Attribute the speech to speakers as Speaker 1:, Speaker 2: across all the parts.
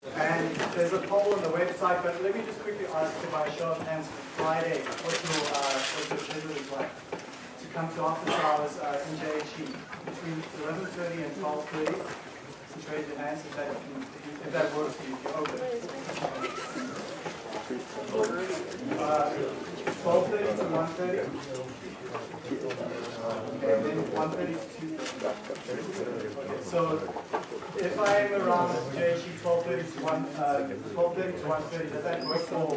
Speaker 1: And there's a poll on the website, but let me just quickly ask you by show of hands for Friday, what's your schedule is like to come to office hours in JHE between 11:30 and 12:30. Just raise your hands if that works for you. If you're open. 12:30 to 1:30. Okay, then 1:30 to 2:30. Okay, so if I am around JHE 12:30 to 1:30, does that work for?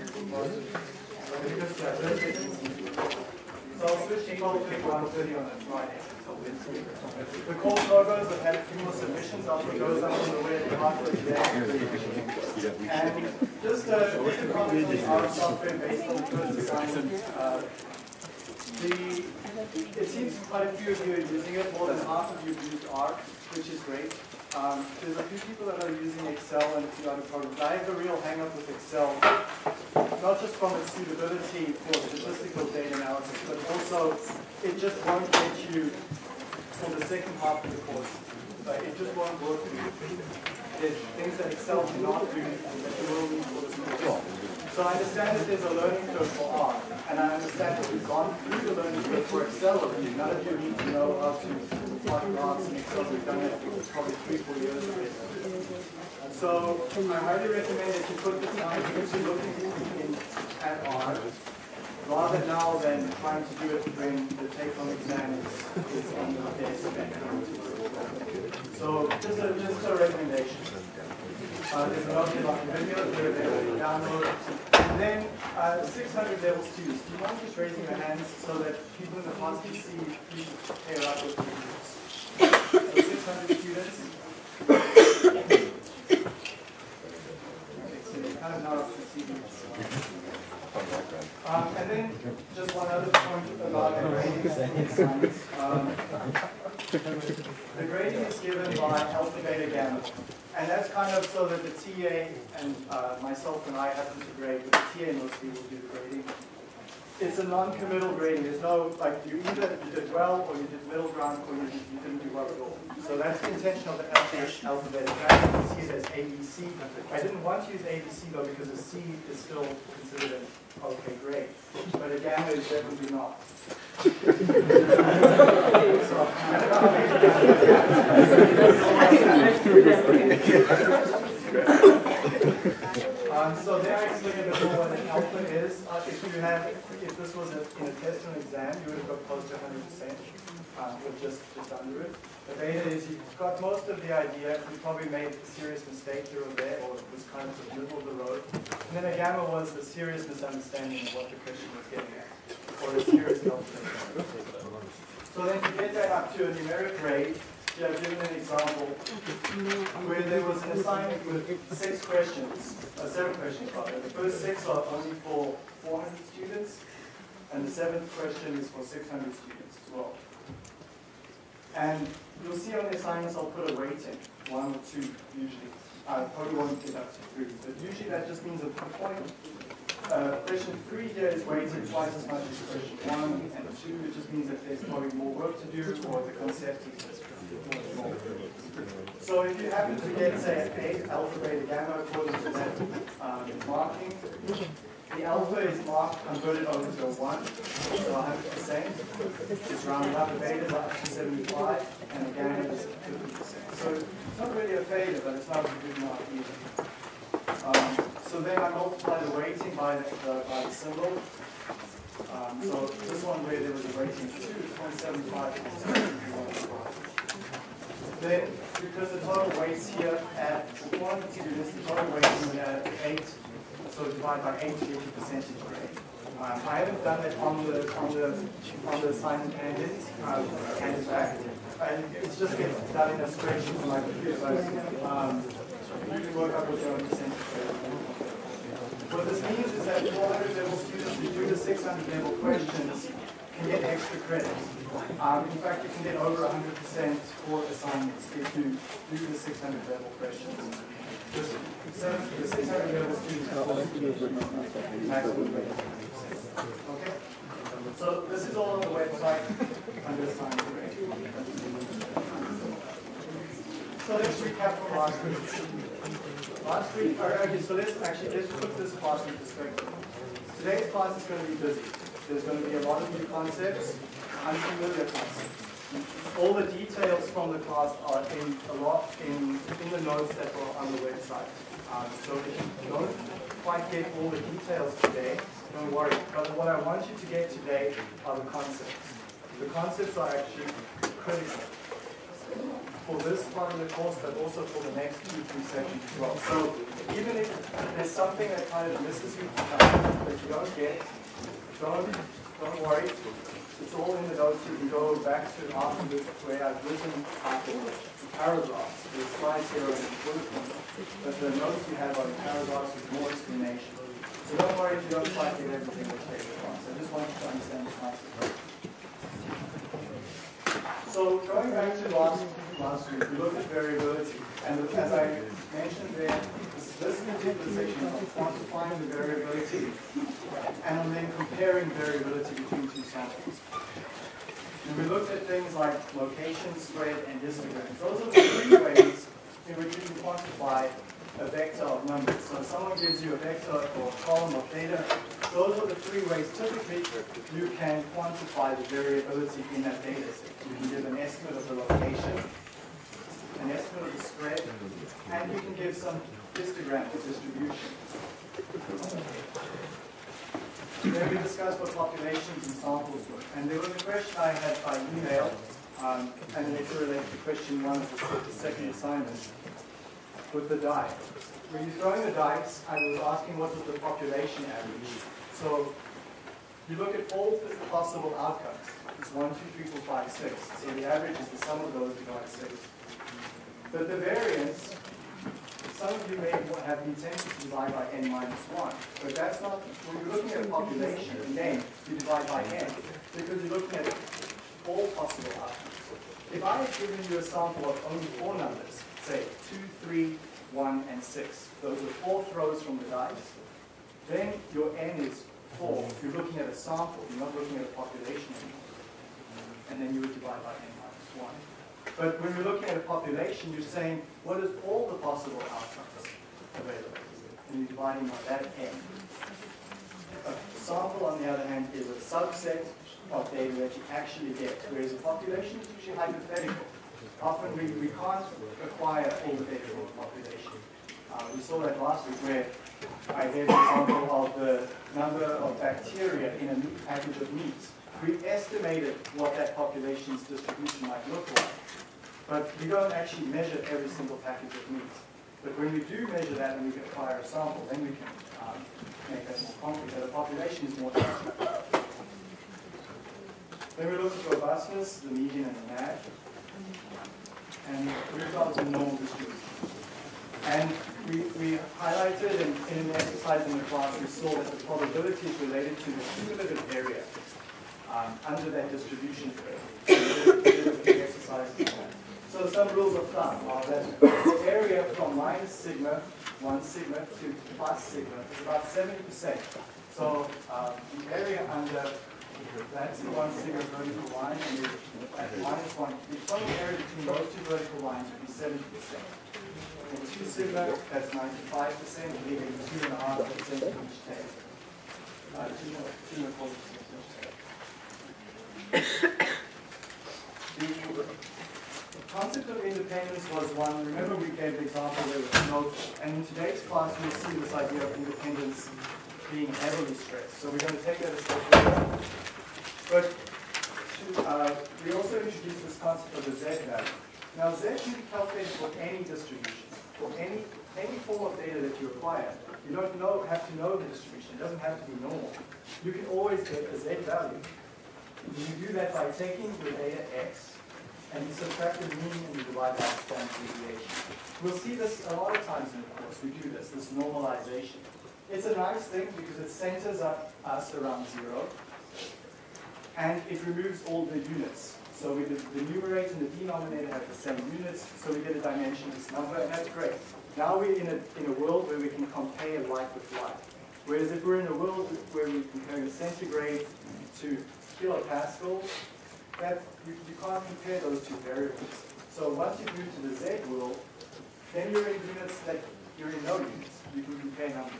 Speaker 1: So I'll switch to 12:30 to 1:30 on a Friday. The core logos have had a few more submissions. I'll put those up on the web after today. And just a comment on our software based on first assignment. It seems quite a few of you are using it. More than half of you have used ARC, which is great. There's a few people that are using Excel and a few other programs. I have a real hang-up with Excel, not just from a suitability for statistical data analysis, but also it just won't get you for the second half of the course. It just won't work for you. There's things that Excel cannot do that you will need for this course. So I understand that there's a learning curve for R, and I understand that we've gone through the learning curve for Excel already. None of you need to know how to plot graphs in Excel. We've done it for probably 3-4 years already. So I highly recommend that you put the time into looking at R, rather now than trying to do it when the take-home exam is on the desk. So just a recommendation. There's an option like video, they're available to download. And then 600 level students. Do you mind just raising your hands so that people in the class can see you pair up with the students? So 600 students. Okay, so they kind of know up to see you. And then just one other point about the grading assignments. The grading is given by alpha, beta, gamma. And that's kind of so that the TA and myself and I happen to grade, but the TA mostly will do the grading. It's a non-committal grading. There's no, like, you did well, or you did middle ground, or you didn't do well at all. So that's the intention of the alpha, beta, gamma. You can see it as ABC. I didn't want to use ABC though, because a C is still considered an okay grade. But a gamma is definitely not. So there I explain a bit more what an alpha is. If this was in a test or an exam, you would have got close to 100%, or just under it. The beta is you've got most of the idea, you probably made a serious mistake here or there, or it was kind of the middle of the road. And then a gamma was the serious misunderstanding of what the question was getting at, or a serious calculation. So then to get that up to a numeric grade, I've given an example where there was an assignment with 7 questions rather. The first 6 are only for 400 students, and the 7th question is for 600 students as well. And you'll see on the assignments I'll put a weighting, 1 or 2 usually. I probably won't get up to 3, but usually that just means that the point. Question 3 here is weighted twice as much as question 1 and 2. It just means that there's probably more work to do, or the concept is more. So if you happen to get, say, an 8 alpha, beta, gamma according to that marking, the alpha is marked, converted over to a 1, so 100%. It's rounded up, the beta is up to 75, and the gamma is 50%. So it's not really a failure, but it's not a good mark either. So then I multiply the weighting by the symbol. So this one where there was a weighting of 2 is 0.75. Then, because the total weights here at 400 students, the total weighting would add 8, so divide by 8 to get the percentage grade. I haven't done it on the assignment and back. And it's just gets done in a spreadsheet on my computer, but you can work out what your own percentage grade. What this means is that 400 level students who do the 600 level questions can get extra credit. In fact, you can get over 100% for assignments if you do the 600 level questions. The 600 level students are supposed to get maximum grade. Okay? So this is all on the website under assignment grade. So let's recap from last week. Last week, okay, so let's put this class in perspective. Today's class is going to be busy. There's going to be a lot of new concepts, unfamiliar concepts. All the details from the class are in the notes that were on the website. So if you don't quite get all the details today, don't worry. But what I want you to get today are the concepts. The concepts are actually critical for this part of the course, but also for the next 2-3 sections as well. So even if there's something that kind of misses you that you don't get, don't worry. It's all in the notes. You can go back to afterwards where I've written paragraphs. There's slides here and bullet points, but the notes you have are in paragraphs with more explanation. So don't worry if you don't quite get everything that takes class. I just want you to understand the concept. So going back to last week, we looked at variability, and as I mentioned there, this particular section is on quantifying the variability and then comparing variability between two samples. And we looked at things like location, spread, and histograms. Those are the three ways in which you can quantify a vector of numbers. So if someone gives you a vector or a column of data, those are the three ways typically you can quantify the variability in that data set. You can give an estimate of the location, an estimate of the spread, and you can give some histogram of distribution. Then we discussed what populations and samples were. And there was a question I had by email, and it's related to question 1 of the second assignment, with the die. When you're throwing the dice, I was asking what was the population average. So you look at all the possible outcomes. It's 1, 2, 3, 4, 5, 6. So the average is the sum of those divided 6. But the variance, some of you may have been tempted to divide by n minus 1. But that's not, when you're looking at a population, again, you divide by n, because you're looking at all possible outcomes. If I had given you a sample of only 4 numbers, say 2, 3, 1, and 6, those are 4 throws from the dice, then your n is 4. You're looking at a sample, you're not looking at a population anymore. And then you would divide by n minus 1. But when you're looking at a population, you're saying, what is all the possible outcomes available? And you're dividing by that n. A sample, on the other hand, is a subset of data that you actually get, whereas a population is usually hypothetical. Often we can't acquire all the data from a population. We saw that last week where I gave an example of the number of bacteria in a package of meat. We estimated what that population's distribution might look like, but we don't actually measure every single package of meat. But when we do measure that and we can acquire a sample, then we can make that more concrete. But the population is more abstract. Then we look at robustness, the median and the MAD, and the results in normal distribution. And we highlighted in the exercise in the class, we saw that the probability is related to the cumulative area under that distribution curve. So some rules of thumb are that the area from minus sigma, 1 sigma, to plus sigma is about 70%. So the area under, that's the 1 sigma vertical line, and at minus 1, the total area between those two vertical lines would be 70%. And 2 sigma, that's 95%, leaving 2.5% each tail. 2.25% The concept of independence was one. Remember we gave the example there with snow, and in today's class we'll see this idea of independence being heavily stressed. So we're going to take that a step further. But we also introduced this concept of the Z value. Now Z can be calculated for any distribution, for any form of data that you acquire. You don't have to know the distribution. It doesn't have to be normal. You can always get the Z value. You do that by taking your data X and you subtract the mean and you divide by the standard deviation. We'll see this a lot of times in the course. We do this normalization. It's a nice thing because it centers us around 0 and it removes all the units. So the numerator and the denominator have the same units, so we get a dimensionless number, and that's great. Now we're in a world where we can compare like with like. Whereas if we're in a world where we're comparing centigrade to kilopascals, you can't compare those two variables. So once you move to the Z world, then you're in units that you're in no units. You can compare numbers.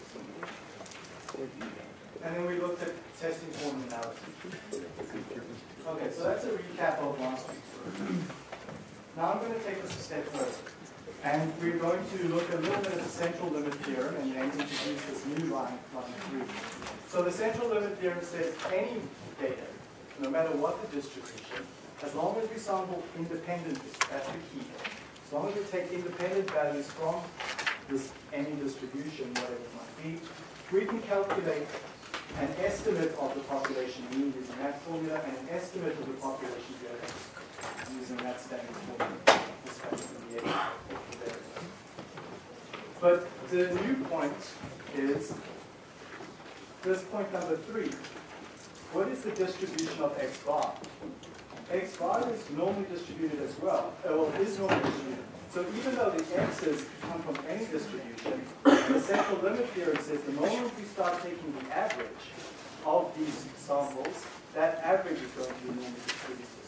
Speaker 1: And then we looked at testing form analysis. Okay, so that's a recap of last week's work. Now I'm going to take this a step further. And we're going to look a little bit at the central limit theorem and then introduce this new line 3. So the central limit theorem says any data, no matter what the distribution, as long as we sample independently, that's the key. As long as we take independent values from any distribution, whatever it might be, we can calculate an estimate of the population mean using that formula and an estimate of the population variance using that standard formula. This kind of deviation. But the new point is this point number 3. What is the distribution of x bar? X bar is normally distributed as well. Is normally distributed. So even though the x's come from any distribution, the central limit theorem says the moment we start taking the average of these samples, that average is going to be normally distributed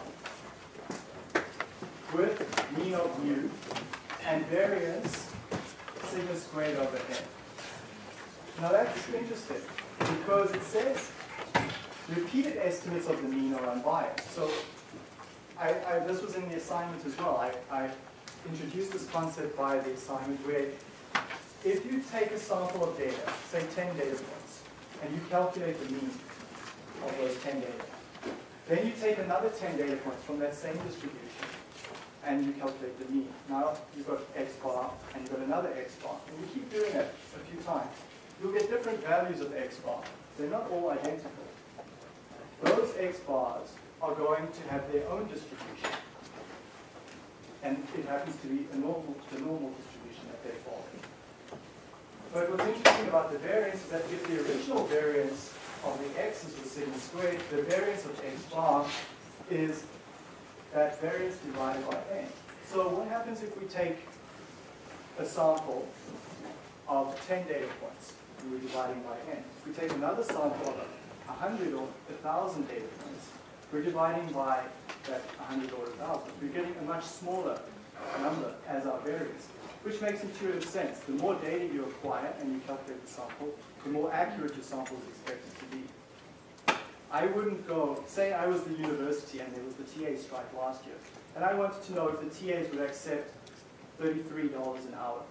Speaker 1: with mean of mu and variance sigma squared over n. Now that's interesting because it says repeated estimates of the mean are unbiased. So this was in the assignment as well. I introduced this concept by the assignment where if you take a sample of data, say 10 data points, and you calculate the mean of those 10 data, then you take another 10 data points from that same distribution, and you calculate the mean. Now you've got x bar, and you've got another x bar. And you keep doing that a few times. You'll get different values of x bar. They're not all identical. Those x bars are going to have their own distribution. And it happens to be the normal distribution that they follow. But what's interesting about the variance is that if the original variance of the x's was sigma squared, the variance of x bar is that variance divided by n. So what happens if we take a sample of 10 data points and we're dividing by n? If we take another sample of 100 or 1,000 data points, we're dividing by that 100 or 1,000. We're getting a much smaller number as our variance, which makes intuitive sense. The more data you acquire and you calculate the sample, the more accurate your sample is expected to be. I wouldn't go, say I was the university and there was the TA strike last year, and I wanted to know if the TAs would accept $33 an hour.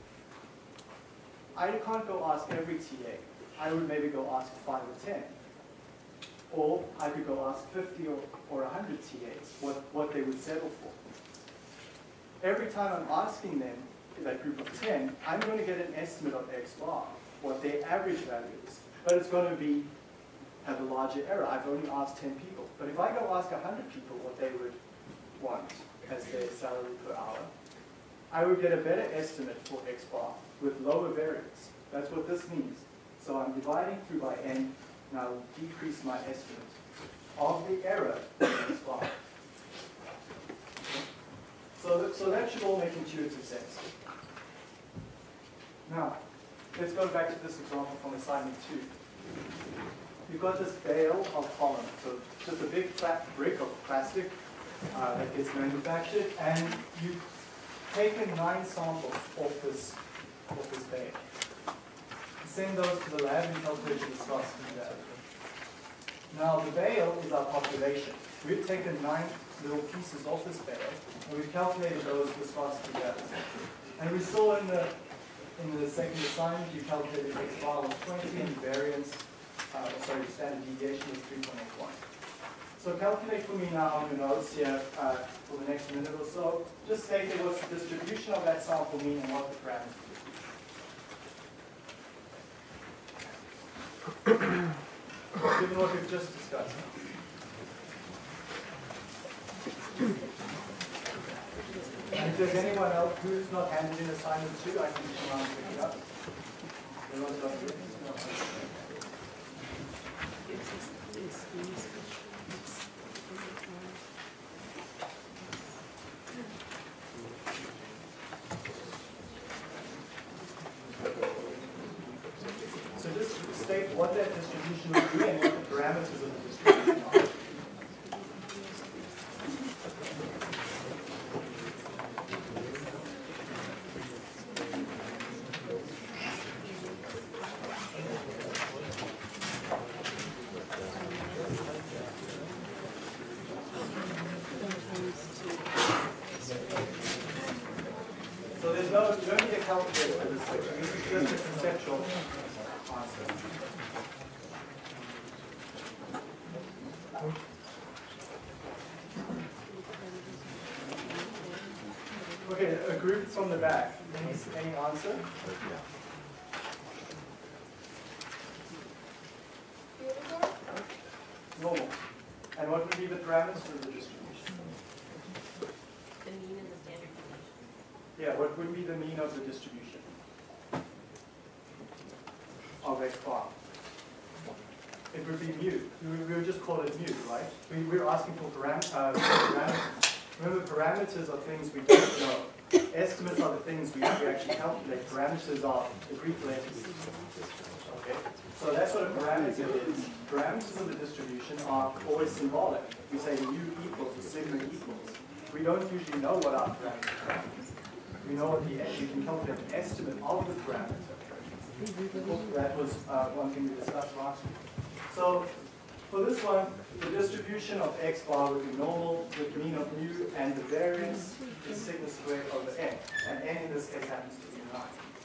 Speaker 1: I can't go ask every TA. I would maybe go ask 5 or 10. Or I could go ask 50 or 100 TAs what they would settle for. Every time I'm asking them, that group of 10, I'm going to get an estimate of x bar, what their average value is. But it's going to have a larger error. I've only asked 10 people. But if I go ask 100 people what they would want as their salary per hour, I would get a better estimate for x bar with lower variance. That's what this means. So I'm dividing through by n, and I will decrease my estimate of the error in x bar. So that should all make intuitive sense. Now, let's go back to this example from assignment 2. You've got this bale of polymer, so just a big flat brick of plastic that gets manufactured, and you've taken 9 samples off this bale. Send those to the lab and calculate the viscosity value. Now the bale is our population. We've taken 9 little pieces off this bale, and we've calculated those viscosity values. And we saw in the second assignment, you calculated x bar was 20 and variance, the standard deviation was 3.81. So calculate for me now on your notes here for the next minute or so. Just state what's the distribution of that sample mean and what the parameters are. Given what we've just discussed. And if there's anyone else who's not handed in assignment 2, I can come around and pick it up. Everyone's got it? So just state what that distribution would be and what the parameters of the distribution are. you don't need a calculator for this section. This is just a conceptual answer. Okay, a group from the back. Any answer? Normal. And what would be the parameters of the distribution?
Speaker 2: The mean and the standard deviation.
Speaker 1: Yeah, what would be the mean of the distribution of x bar? It would be mu. We would just call it mu, right? We're asking for parameters. Remember, parameters are things we don't know. Estimates are the things we actually calculate. Parameters are the Greek letters. Okay? So that's what a parameter is. Parameters of the distribution are always symbolic. We say mu equals or sigma equals. We don't usually know what our parameters are. We know what we can calculate an estimate of the parameter. That was one thing we discussed last week. So for this one, the distribution of x bar would be normal with mean of mu, and the variance is sigma squared over n. And n in this case happens to be 9.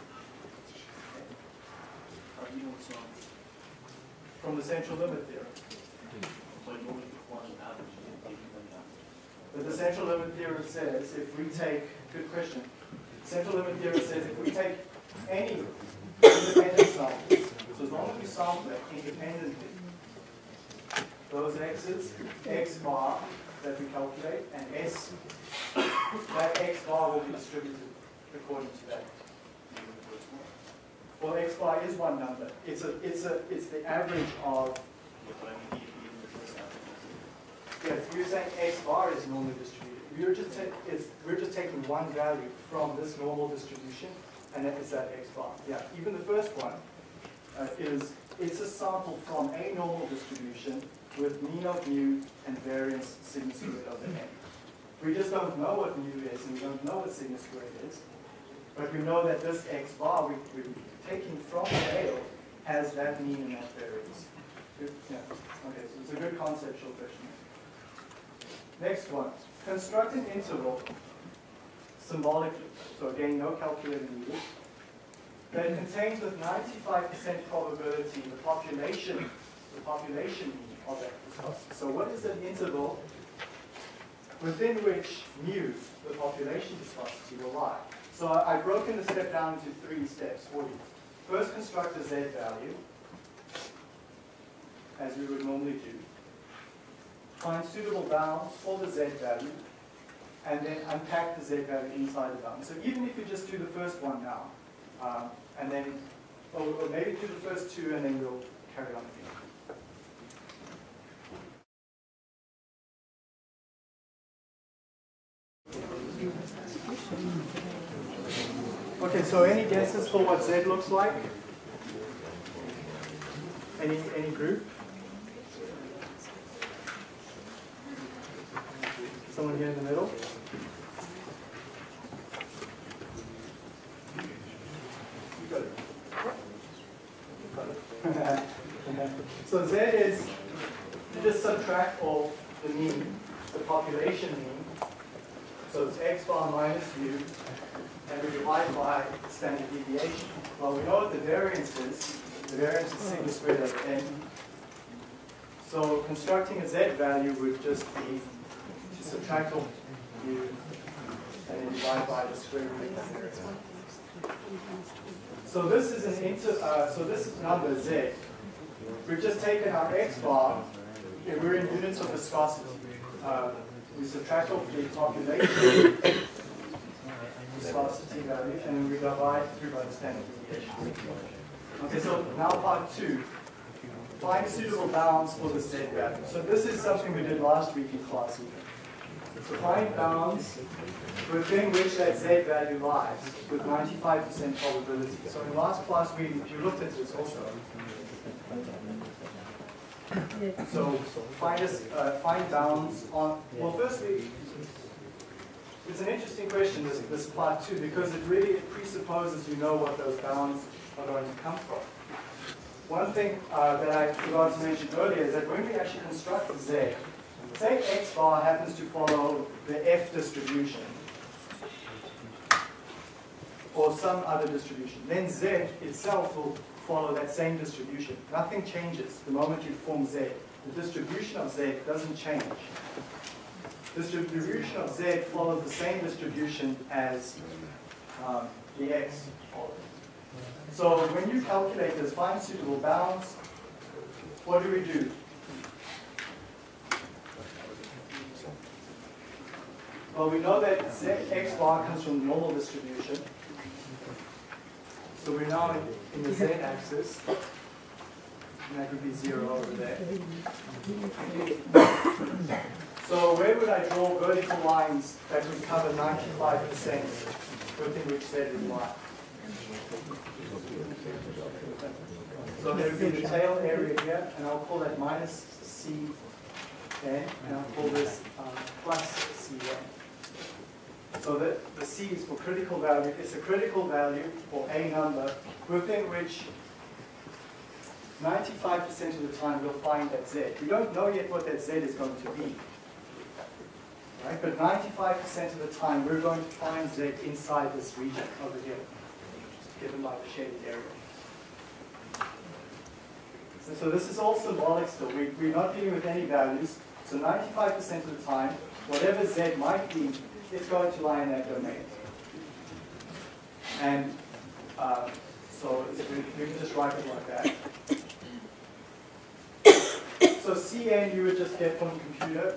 Speaker 1: From the central limit theorem. But the central limit theorem says if we take, good question, central limit theorem says if we take any independent samples, so as long as we sample it independently, those x's, x bar that we calculate, and s, that x bar will be distributed according to that. Well, x bar is one number. It's the average of. Yes, we're saying x bar is normally distributed. We're just taking one value from this normal distribution, and that is that x bar. Yeah, even the first one it's a sample from a normal distribution with mean of mu and variance sigma squared over n. We just don't know what mu is, and we don't know what sigma squared is, but we know that this x bar we're taking from scale has that mean and that variance. Good? Yeah. Okay, so it's a good conceptual question. Next one. Construct an interval symbolically, so again, no calculator needed, that contains with 95% probability the population mean of that viscosity. So what is an interval within which mu, the population viscosity, will lie? So I've broken the step down into 3 steps for you. First, construct a z value, as we would normally do. Find suitable bounds for the z value, and then unpack the z value inside the bound. So even if you just do the first one now, and then, or maybe do the first 2, and then we'll carry on again. Okay, so any guesses for what z looks like? Any group? Someone here in the middle? You got it. So z is, you just subtract off the mean, the population mean. So it's x bar minus mu, and we divide by standard deviation. Well, we know what the variance is. The variance is sigma squared over n. So constructing a z value would just be to subtract off mu and then divide by the square root of the variance. So this is so this number z. We've just taken our x bar. We're in units of viscosity. We subtract off the population viscosity value, and then we divide through by the standard deviation. Okay, so now part 2. Find suitable bounds for the z value. So this is something we did last week in class. So find bounds within which that z value lies with 95% probability. So in last class you looked at this also. So find bounds on, well, firstly, it's an interesting question, this part 2, because it presupposes you know what those bounds are going to come from. One thing that I forgot to mention earlier is that when we actually construct z, say x bar happens to follow the f distribution. or some other distribution. Then Z itself will follow that same distribution. Nothing changes the moment you form Z. The distribution of Z doesn't change. Distribution of Z follows the same distribution as the X follows. So when you calculate this, find suitable bounds, what do? Well, we know that Z, X bar comes from the normal distribution. So we're now in the Z-axis. And that would be 0 over there. So where would I draw vertical lines that would cover 95% within which Z would lie? So there would be the tail area here, and I'll call that minus Cn, and I'll call this plus Cn. So the C is for critical value. It's a critical value, or a number, within which 95% of the time we'll find that Z. We don't know yet what that Z is going to be. Right? But 95% of the time we're going to find Z inside this region over here, given by the shaded area. And so this is all symbolic still. We're not dealing with any values. So 95% of the time, whatever Z might be, it's going to lie in that domain. And so we can just write it like that. So Cn you would just get from the computer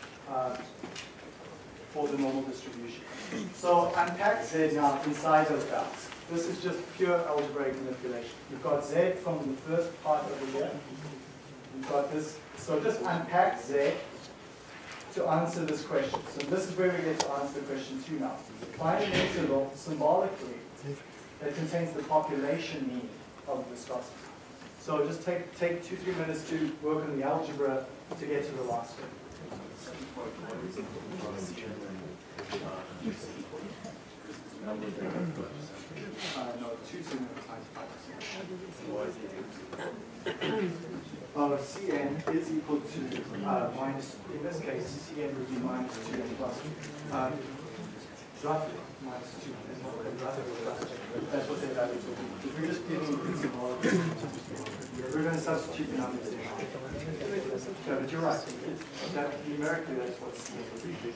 Speaker 1: for the normal distribution. So unpack Z now inside those bounds. This is just pure algebraic manipulation. You've got Z from the first part over here. You've got this. So just unpack Z to answer this question. So this is where we get to answer the question 2 now. Find an interval symbolically that contains the population mean of viscosity. So just take 2-3 minutes to work on the algebra to get to the last one. No, 2 times 5%. Cn is equal to minus, in this case, Cn would be minus 2 and plus 2. Roughly minus 2. That's what their values will be. If we're just giving you symbolic, we're going to substitute the numbers in. Yeah, but you're right. That, numerically, that's what Cn would be.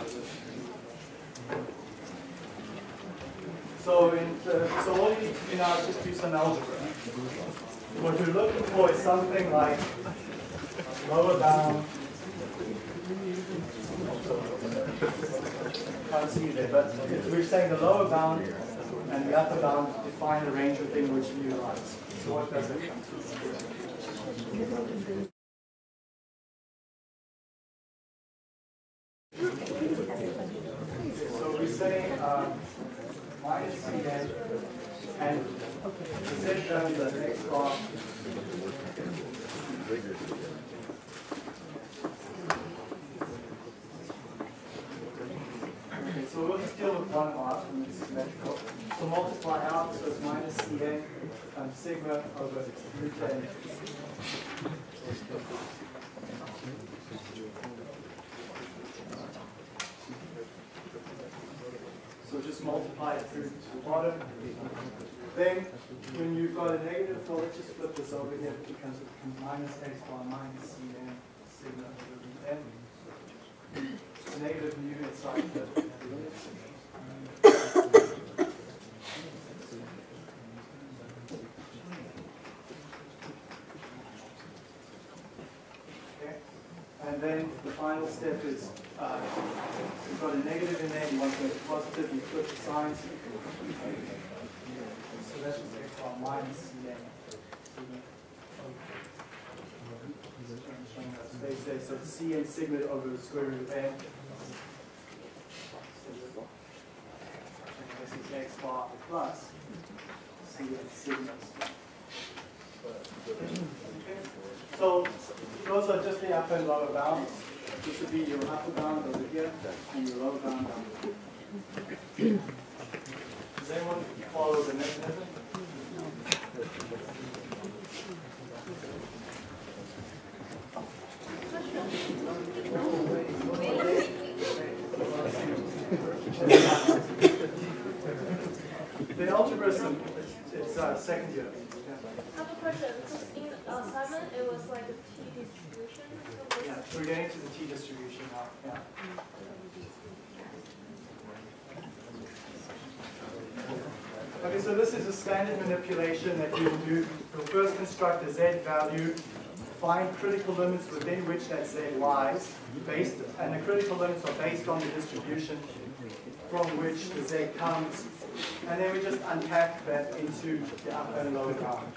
Speaker 1: So all you need to do now is just do some algebra. What you're looking for is something like lower bound. Can't see you there, but we're saying the lower bound and the upper bound define the range within which mu lies. So what does that come to? So we're saying minus Cn and the Z term the X bar. Okay, so we'll just deal with one part and it's symmetrical. So multiply out, so it's minus Cn sigma over root n. So just multiply it through to the bottom. Then, when you've got a negative, well, let's just flip this over here because it becomes minus x bar minus Cn sigma over root n. So negative mu inside the limits. Okay. And then the final step is you've got a negative in there, you want to make it positive, you flip the signs. So that's just x bar minus Cn. Space there, so it's Cn sigma over the square root of n. This is x bar plus Cn sigma. So those are just the upper and lower bounds. This would be your upper bound over here and your lower bound down here. Does anyone follow the mechanism? The algebra is it's second year.
Speaker 3: I have a question. Because in assignment, it was like a T distribution.
Speaker 1: Yeah, so we're getting to the T distribution now. Yeah. Okay, so this is a standard manipulation that you will do. You'll first construct a Z value, find critical limits within which that Z lies, and the critical limits are based on the distribution from which the Z comes, and then we just unpack that into the upper and lower bound.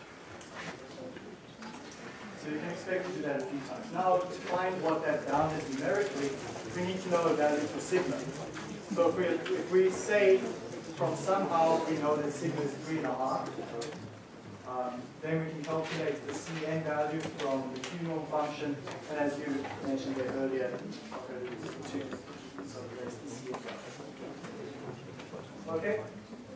Speaker 1: So you can expect to do that a few times. Now, to find what that bound is numerically, we need to know a value for sigma. So if we say from somehow we know that sigma is 3.5, then we can calculate the Cn value from the Q-norm function, and as you mentioned there earlier, 2. So that's the Cn value. Okay?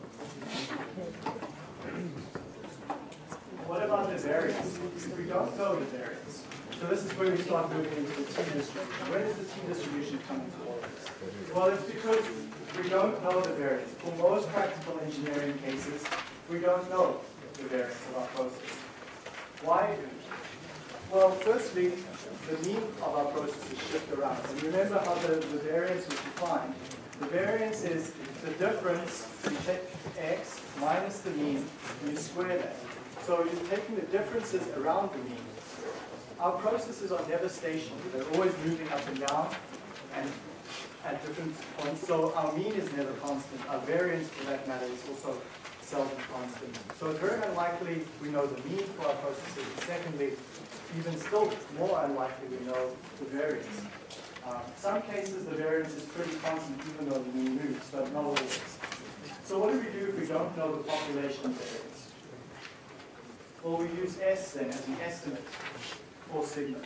Speaker 1: What about the variance? If we don't know the variance, so this is where we start moving into the T distribution. Where does the T distribution come into all this? Well, it's because we don't know the variance. For most practical engineering cases, we don't know the variance of our process. Why? Well, firstly, the mean of our processes shift around. And remember how the variance was defined. The variance is the difference, you take x minus the mean, and you square that. So you're taking the differences around the mean. Our processes are never stationary. They're always moving up and down and at different points. So our mean is never constant. Our variance, for that matter, is also seldom constant. So it's very unlikely we know the mean for our processes. And secondly, even still more unlikely we know the variance. Some cases the variance is pretty constant even though the mean moves, but not always. So what do we do if we don't know the population variance? Well, we use S then as an estimate for sigma.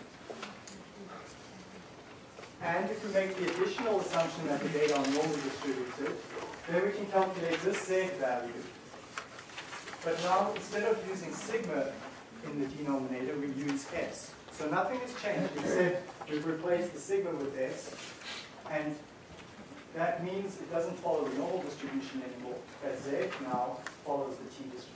Speaker 1: And if we make the additional assumption that the data are normally distributed, then we can calculate this Z value. But now, instead of using sigma in the denominator, we use S. So nothing has changed except we've replaced the sigma with S, and that means it doesn't follow the normal distribution anymore. That Z now follows the T distribution.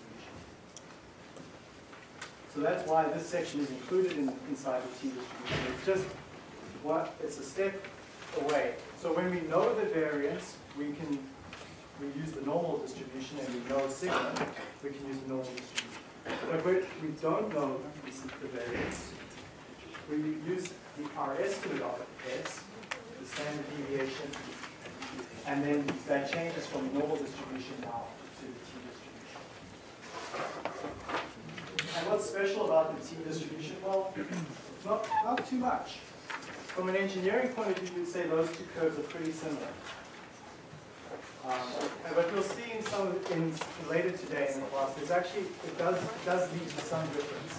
Speaker 1: So that's why this section is included inside the T distribution. It's just it's a step away. So when we know the variance, we use the normal distribution, and we know sigma, we can use the normal distribution. But when we don't know the variance, we use our estimate of S, the standard deviation, and then that changes from the normal distribution now to the T distribution. And what's special about the T distribution? Well, not too much. From an engineering point of view, you'd say those two curves are pretty similar. But we'll see in later today in the class, there's actually, it does lead to some difference.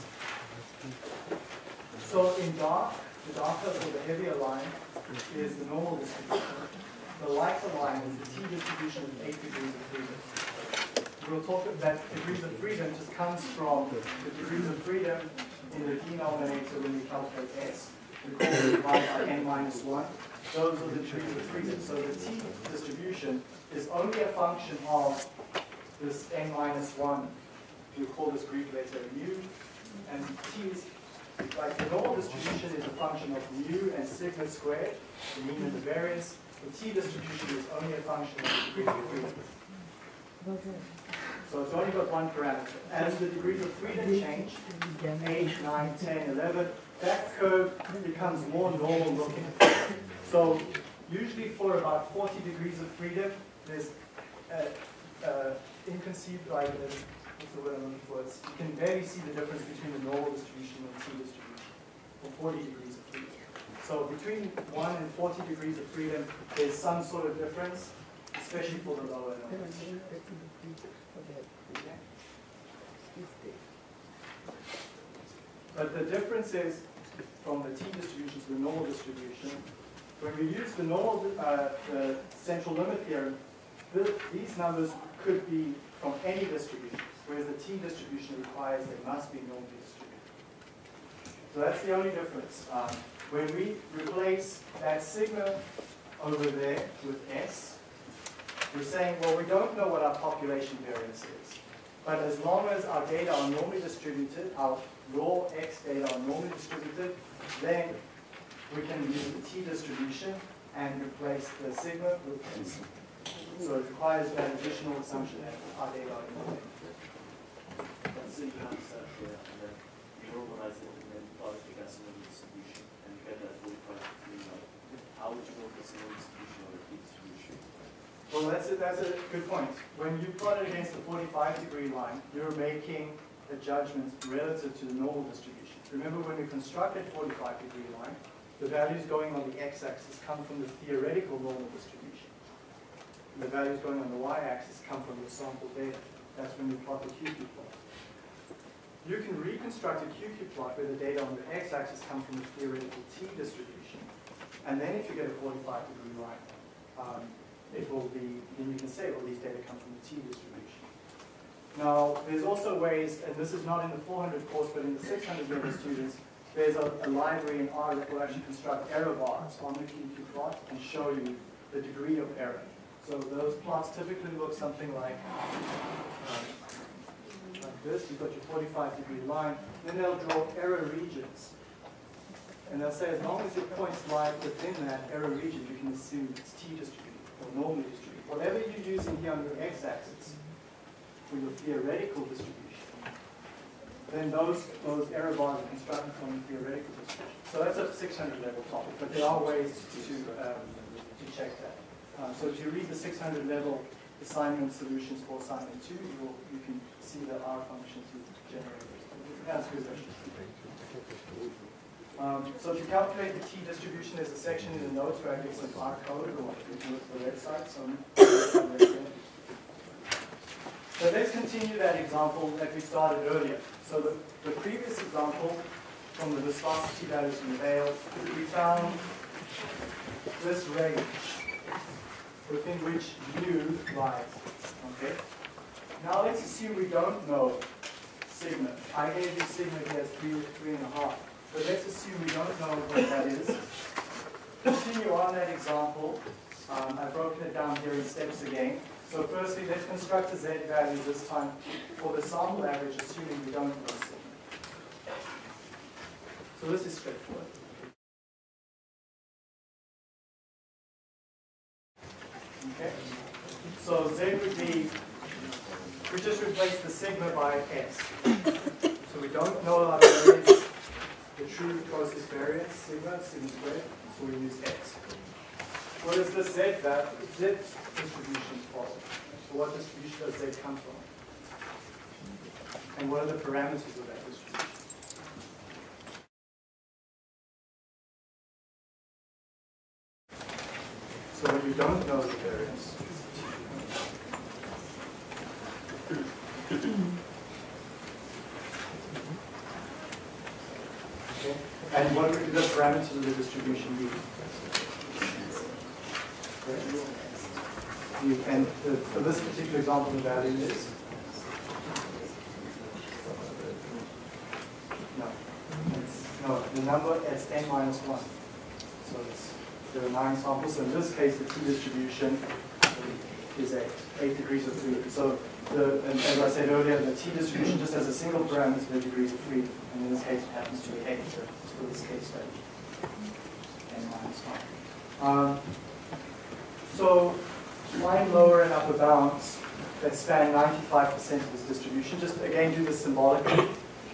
Speaker 1: So in dark, the darker or the heavier line is the normal distribution. The lighter line is the T distribution of 8 degrees of freedom. We'll talk about that degrees of freedom just comes from the degrees of freedom in the denominator when we calculate S. We call it divided by n minus 1. Those are the degrees of freedom. So the T distribution is only a function of this n minus 1. We'll call this Greek letter mu. And T is, like the normal distribution is a function of mu and sigma squared, the mean and the variance. The T distribution is only a function of the degrees of freedom. So it's only got one parameter. As the degrees of freedom change, 8, 9, 10, 11, that curve becomes more normal looking. So usually for about 40 degrees of freedom, there's inconceivable, like what's the word I'm looking for? You can barely see the difference between the normal distribution and the T distribution for 40 degrees of freedom. So between 1 and 40 degrees of freedom, there's some sort of difference, especially for the lower numbers. But the difference is from the T distribution to the normal distribution. When we use the normal, the central limit theorem, these numbers could be from any distribution, whereas the T distribution requires they must be normally distributed. So that's the only difference. When we replace that sigma over there with S, we're saying, well, we don't know what our population variance is. But as long as our data are normally distributed, our raw X data are normally distributed, then we can use the t distribution and replace the sigma with S. So it requires that additional assumption that our data are normally.
Speaker 4: So you have that here, and then you normalize it, and then plot the decimal distribution, and you get that 45 degree line. How would you know the decimal distribution or the t-distribution?
Speaker 1: Well, that's a good point. When you plot it against the 45-degree line, you're making a judgment relative to the normal distribution. Remember when we constructed 45-degree line, the values going on the x-axis come from the theoretical normal distribution. And the values going on the y-axis come from the sample data. That's when you plot the QQ plot. You can reconstruct a QQ plot where the data on the x-axis come from the theoretical t distribution. And then if you get a 45-degree line, it will be, then you can say, well, these data come from the t distribution. Now, there's also ways, and this is not in the 400 course, but in the 600 level students, there's a library in R that will actually construct error bars on the QQ plot and show you the degree of error. So those plots typically look something like this. You've got your 45-degree line, then they'll draw error regions. And they'll say as long as your points lie within that error region, you can assume it's t-distributed or normally distributed. Whatever you're using here on your x-axis for your theoretical distribution, then those error bars are constructed from the theoretical distribution. So that's a 600 level topic, but there are ways to check that. So if you read the 600 level assignment solutions for assignment 2, you can see the R functions you've generated. That's good. So to calculate the t distribution, there's a section in the notes where I give some R code, or you can look at the website. So let's continue that example that we started earlier. So the previous example from the viscosity values in the veil, we found this range within which U lies. Okay. Now let's assume we don't know sigma. I gave you sigma here as 3 or 3.5. But let's assume we don't know what that is. Continue on that example. I've broken it down here in steps again. So firstly, let's construct a z value this time for the sample average, assuming we don't know sigma. So this is straightforward. Okay. So z would be, we just replace the sigma by s. So we don't know our variance, the true closest variance, sigma squared, so we use x. What is the z distribution follow? So what distribution does z come from? And what are the parameters of that distribution? So when you don't know the variance, okay. And what would the parameters of the distribution be? And for this particular example, the value is no, the number is n minus 1. So there are 9 samples. So in this case, the t distribution is 8 degrees of freedom. So and as I said earlier, the t distribution just has a single parameter, the degrees of freedom, and in this case, it happens to be 8 for this case study. N minus 1. So find lower and upper bounds that span 95% of this distribution. Just again, do this symbolically.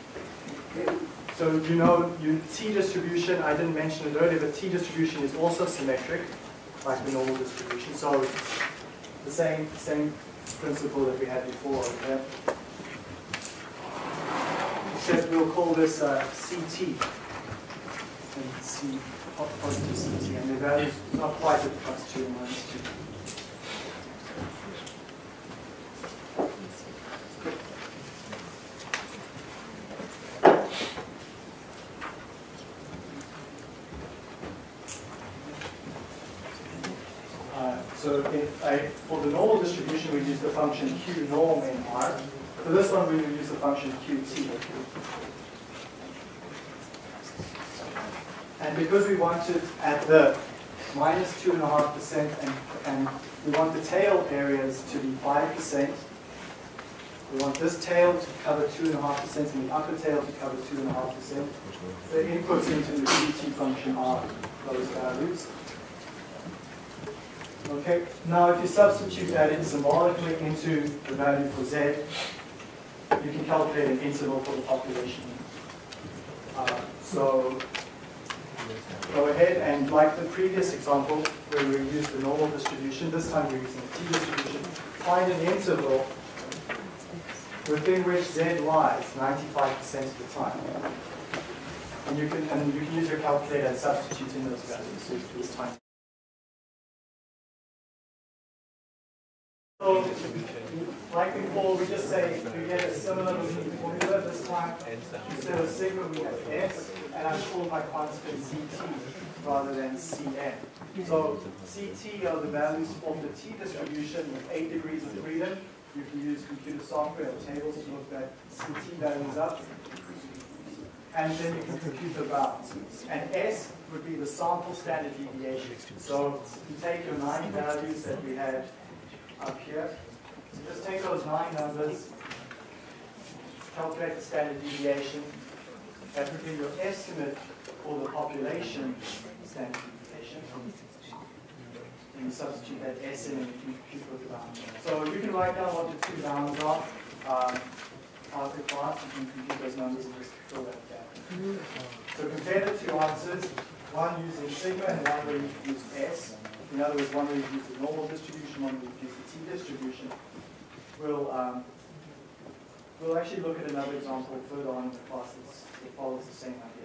Speaker 1: So you know, t distribution, I didn't mention it earlier, but t distribution is also symmetric, like the normal distribution. So it's the same principle that we had before. Yeah? Except we'll call this CT, and C positive CT, and the value is not quite at plus 2 and minus 2. So for the normal distribution, we use the function Q norm in R. For this one, we will use the function QT. And because we wanted at the minus 2.5% and we want the tail areas to be 5%. We want this tail to cover 2.5% and the upper tail to cover 2.5%. The inputs into the QT function are those values. Okay, now if you substitute that in symbolically into the value for Z, you can calculate an interval for the population. So go ahead and, like the previous example where we used the normal distribution, this time we're using the t-distribution, find an interval within which Z lies 95% of the time. And you can use your calculator and substitute in those values this time. So, like before, we just say we get a similar looking formula. This time, instead of sigma, we have S, and I'm calling my constant CT rather than CN. So, CT are the values of the T distribution with 8 degrees of freedom. You can use computer software or tables to look that CT values up. And then you can compute the bounds. And S would be the sample standard deviation. So, you take your 9 values that we had up here. So just take those 9 numbers, calculate the standard deviation. That would be your estimate for the population standard deviation. And you substitute that S in and you compute with the bounds. So you can write down what the 2 bounds are. After class, you can compute those numbers and just fill that gap. So compare the 2 answers, one using sigma and one where you use S. In other words, one where you use the normal distribution, one where you use the t-distribution. We'll actually look at another example further on in the class that follows the same idea.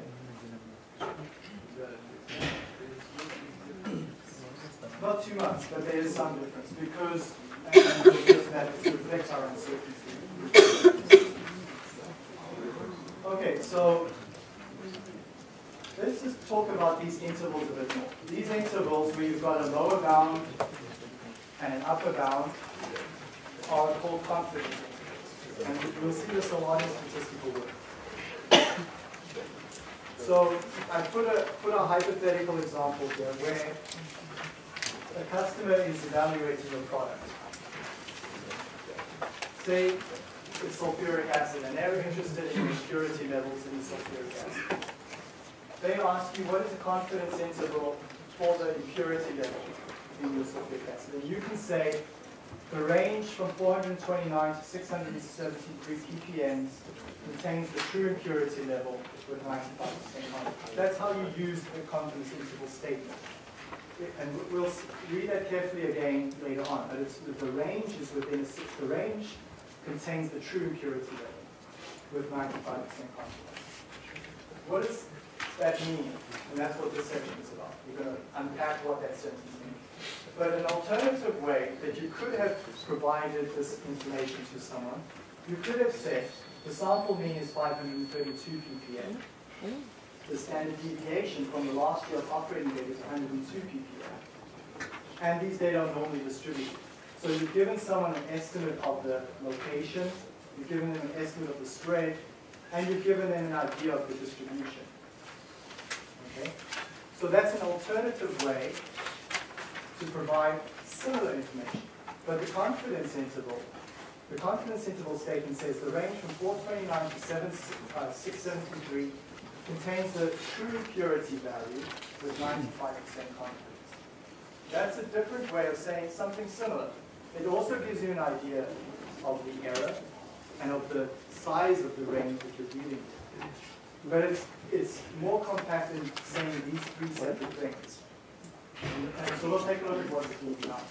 Speaker 1: Not too much, but there is some difference because that reflects our uncertainty. Okay, so let's just talk about these intervals a bit more. These intervals where you've got a lower bound and an upper bound are called confidence intervals. And we'll see this a lot in statistical work. So I put a hypothetical example here where a customer is evaluating a product. Say it's sulfuric acid, and they're interested in the purity levels in the sulfuric acid. They ask you what is the confidence interval for the impurity level in your sulfuric acid. And you can say the range from 429 to 673 ppm contains the true impurity level with 95% confidence. That's how you use the confidence interval statement. And we'll read that carefully again later on. But the range is within the range contains the true impurity level with 95% confidence. What does that mean? And that's what this section is about. We're going to unpack what that sentence means. But an alternative way that you could have provided this information to someone, you could have said the sample mean is 532 ppm. The standard deviation from the last year of operating data is 102 ppm. And these data are normally distributed. So you've given someone an estimate of the location, you've given them an estimate of the spread, and you've given them an idea of the distribution. Okay? So that's an alternative way to provide similar information. But the confidence interval statement says the range from 429 to 673 contains the true purity value with 95% confidence. That's a different way of saying something similar. It also gives you an idea of the error and of the size of the range that you're dealing with. But it's more compact in saying these 3 separate things. And so we'll take a look at what it means now.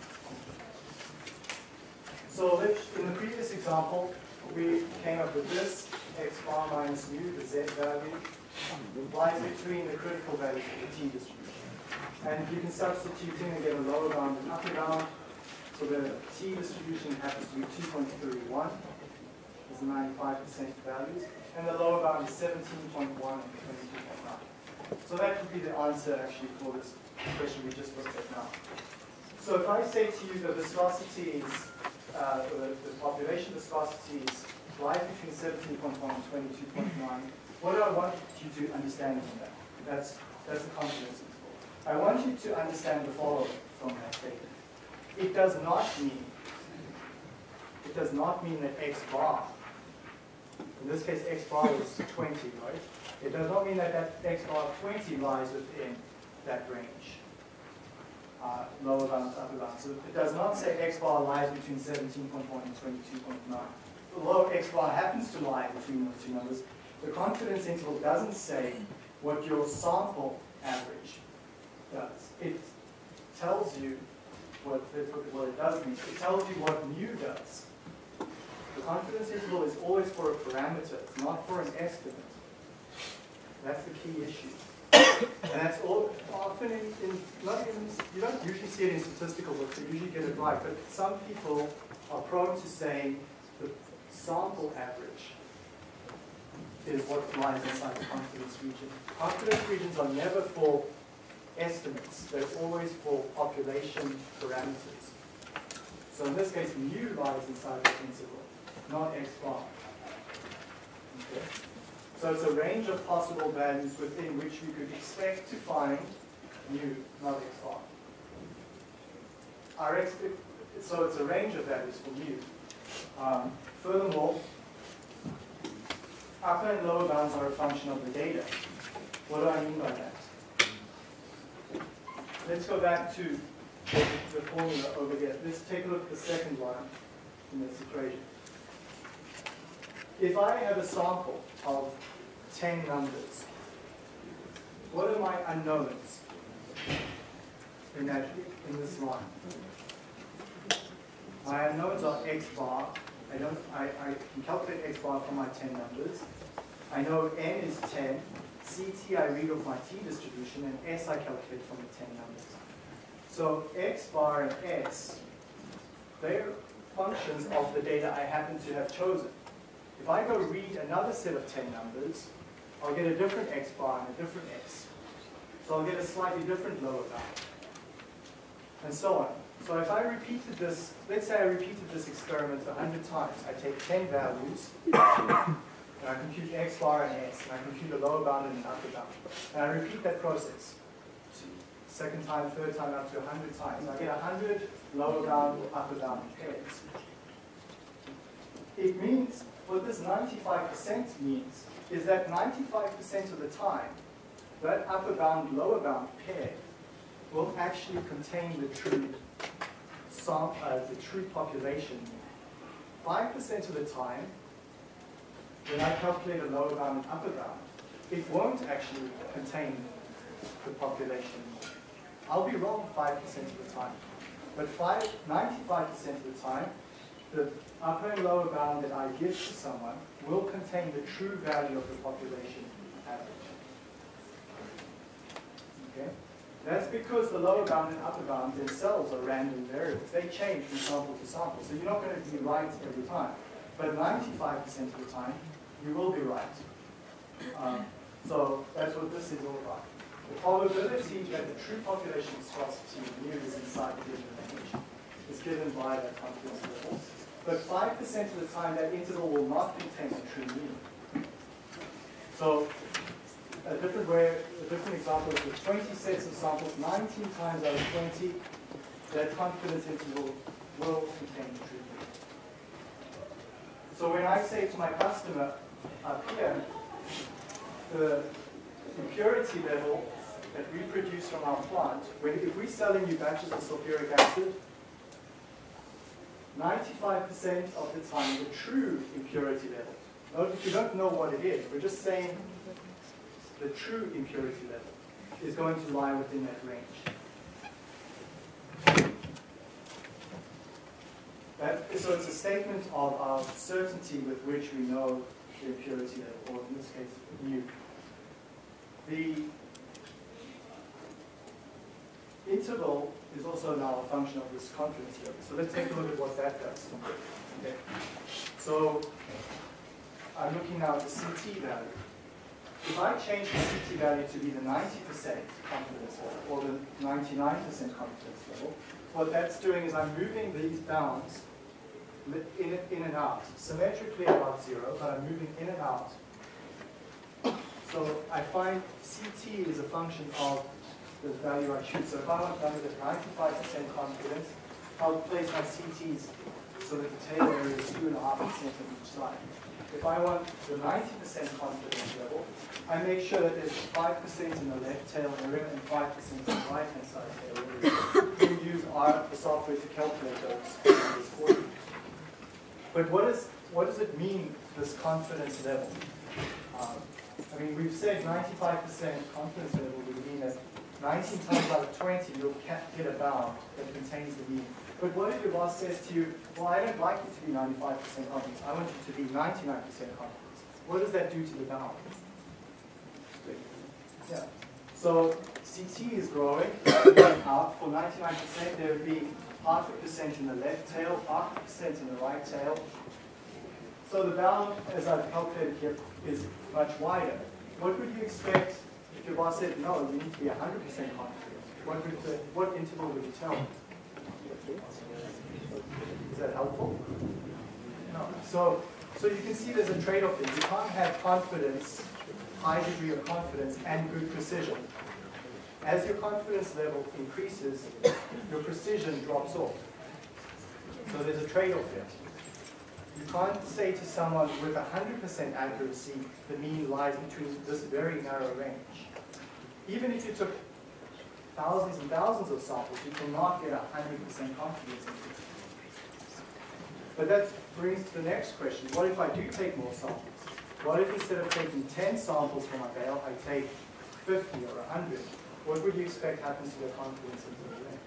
Speaker 1: So in the previous example, we came up with this, x bar minus mu, the z value, lies between the critical values of the t distribution. And you can substitute in and get a lower bound and upper bound. So the t distribution happens to be 2.31, is the 95% values, and the lower bound is 17.1 and 22.9. So that would be the answer actually for this question we just looked at now. So if I say to you the viscosity is, the population viscosity is lies between 17.1 and 22.9, what do I want you to understand from that? That's the confidence interval. I want you to understand the following from that statement. it does not mean that x bar, in this case x bar is 20, right? It does not mean that x bar of 20 lies within that range, lower bounds, upper bounds. So it does not say x bar lies between 17.1 and 22.9. Although x bar happens to lie between those two numbers, the confidence interval doesn't say what your sample average does. It tells you what it does mean. It tells you what mu does. The confidence interval is always for a parameter. It's not for an estimate. That's the key issue. And that's all often you don't usually see it in statistical books. You usually get it right. But some people are prone to saying the sample average is what lies inside the confidence region. Confidence regions are never for estimates. They're always for population parameters. So in this case, mu lies inside the interval, not x bar. Okay? So it's a range of possible values within which we could expect to find mu, not x bar. So it's a range of values for mu. Furthermore, upper and lower bounds are a function of the data. What do I mean by that? Let's go back to the formula over here. Let's take a look at the second one in this equation. If I have a sample of 10 numbers, what are my unknowns in this line? My unknowns are x bar. I can calculate x bar from my 10 numbers. I know n is 10. CT I read off my t distribution, and s I calculate from the 10 numbers. So x bar and s, they're functions of the data I happen to have chosen. If I go read another set of 10 numbers, I'll get a different x bar and a different s. So I'll get a slightly different lower bound, and so on. So if I repeated this, let's say I repeated this experiment 100 times. I take 10 values, and I compute x bar and s, and I compute a lower bound and an upper bound. And I repeat that process. Second time, third time, up to 100 times. I get 100 lower bound or upper bound pairs. It means, what this 95% means, is that 95% of the time, that upper bound, lower bound pair will actually contain the true population. 5% of the time, when I calculate a lower bound and upper bound, it won't actually contain the population. I'll be wrong 5% of the time. But 95% of the time, the upper and lower bound that I give to someone will contain the true value of the population average. Okay? That's because the lower bound and upper bound themselves are random variables. They change from sample to sample. So you're not going to be right every time. But 95% of the time, you will be right. So that's what this is all about. The probability that the true population viscosity of mu is inside the given range is given by that confidence level. But 5% of the time, that interval will not contain the true mean. So a different example is with 20 sets of samples, 19 times out of 20, that confidence interval will contain the true mean. So when I say to my customer up here, the impurity level that we produce from our plant, if we're selling you batches of sulfuric acid, 95% of the time, the true impurity level, notice we don't know what it is, we're just saying the true impurity level is going to lie within that range. So it's a statement of our certainty with which we know the impurity level, or in this case, mu. The interval is also now a function of this confidence level. So let's take a look at what that does. Okay. So I'm looking now at the CT value. If I change the CT value to be the 90% confidence level or the 99% confidence level, what that's doing is I'm moving these bounds in and out, symmetrically about 0, but I'm moving in and out. So I find CT is a function of the value I choose. So if I want numbers at 95% confidence, I'll place my CTs so that the tail area is 2.5% on each side. If I want the 90% confidence level, I make sure that there's 5% in the left tail area and 5% in the right-hand side tail area. You use the software to calculate those numbers for you. But what does it mean, this confidence level? I mean, we've said 95% confidence level would mean that 19 times out of 20 you'll get a bound that contains the mean. But what if your boss says to you, well, I don't like you to be 95% confidence, I want you to be 99% confidence. What does that do to the bound? Yeah. So CT is growing out. For 99%, there would be 0.5% in the left tail, 0.5% in the right tail. So the bound, as I've calculated here, is much wider. What would you expect if your boss said, no, you need to be 100% confident? What interval would you tell them? Is that helpful? No. So you can see there's a trade-off there. You can't have confidence, high degree of confidence, and good precision. As your confidence level increases, your precision drops off. So there's a trade-off there. You can't say to someone with 100% accuracy, the mean lies between this very narrow range. Even if you took thousands and thousands of samples, you cannot get 100% confidence in it. But that brings to the next question. What if I do take more samples? What if instead of taking 10 samples for my bail, I take 50 or 100? What would you expect happens to the confidence interval then?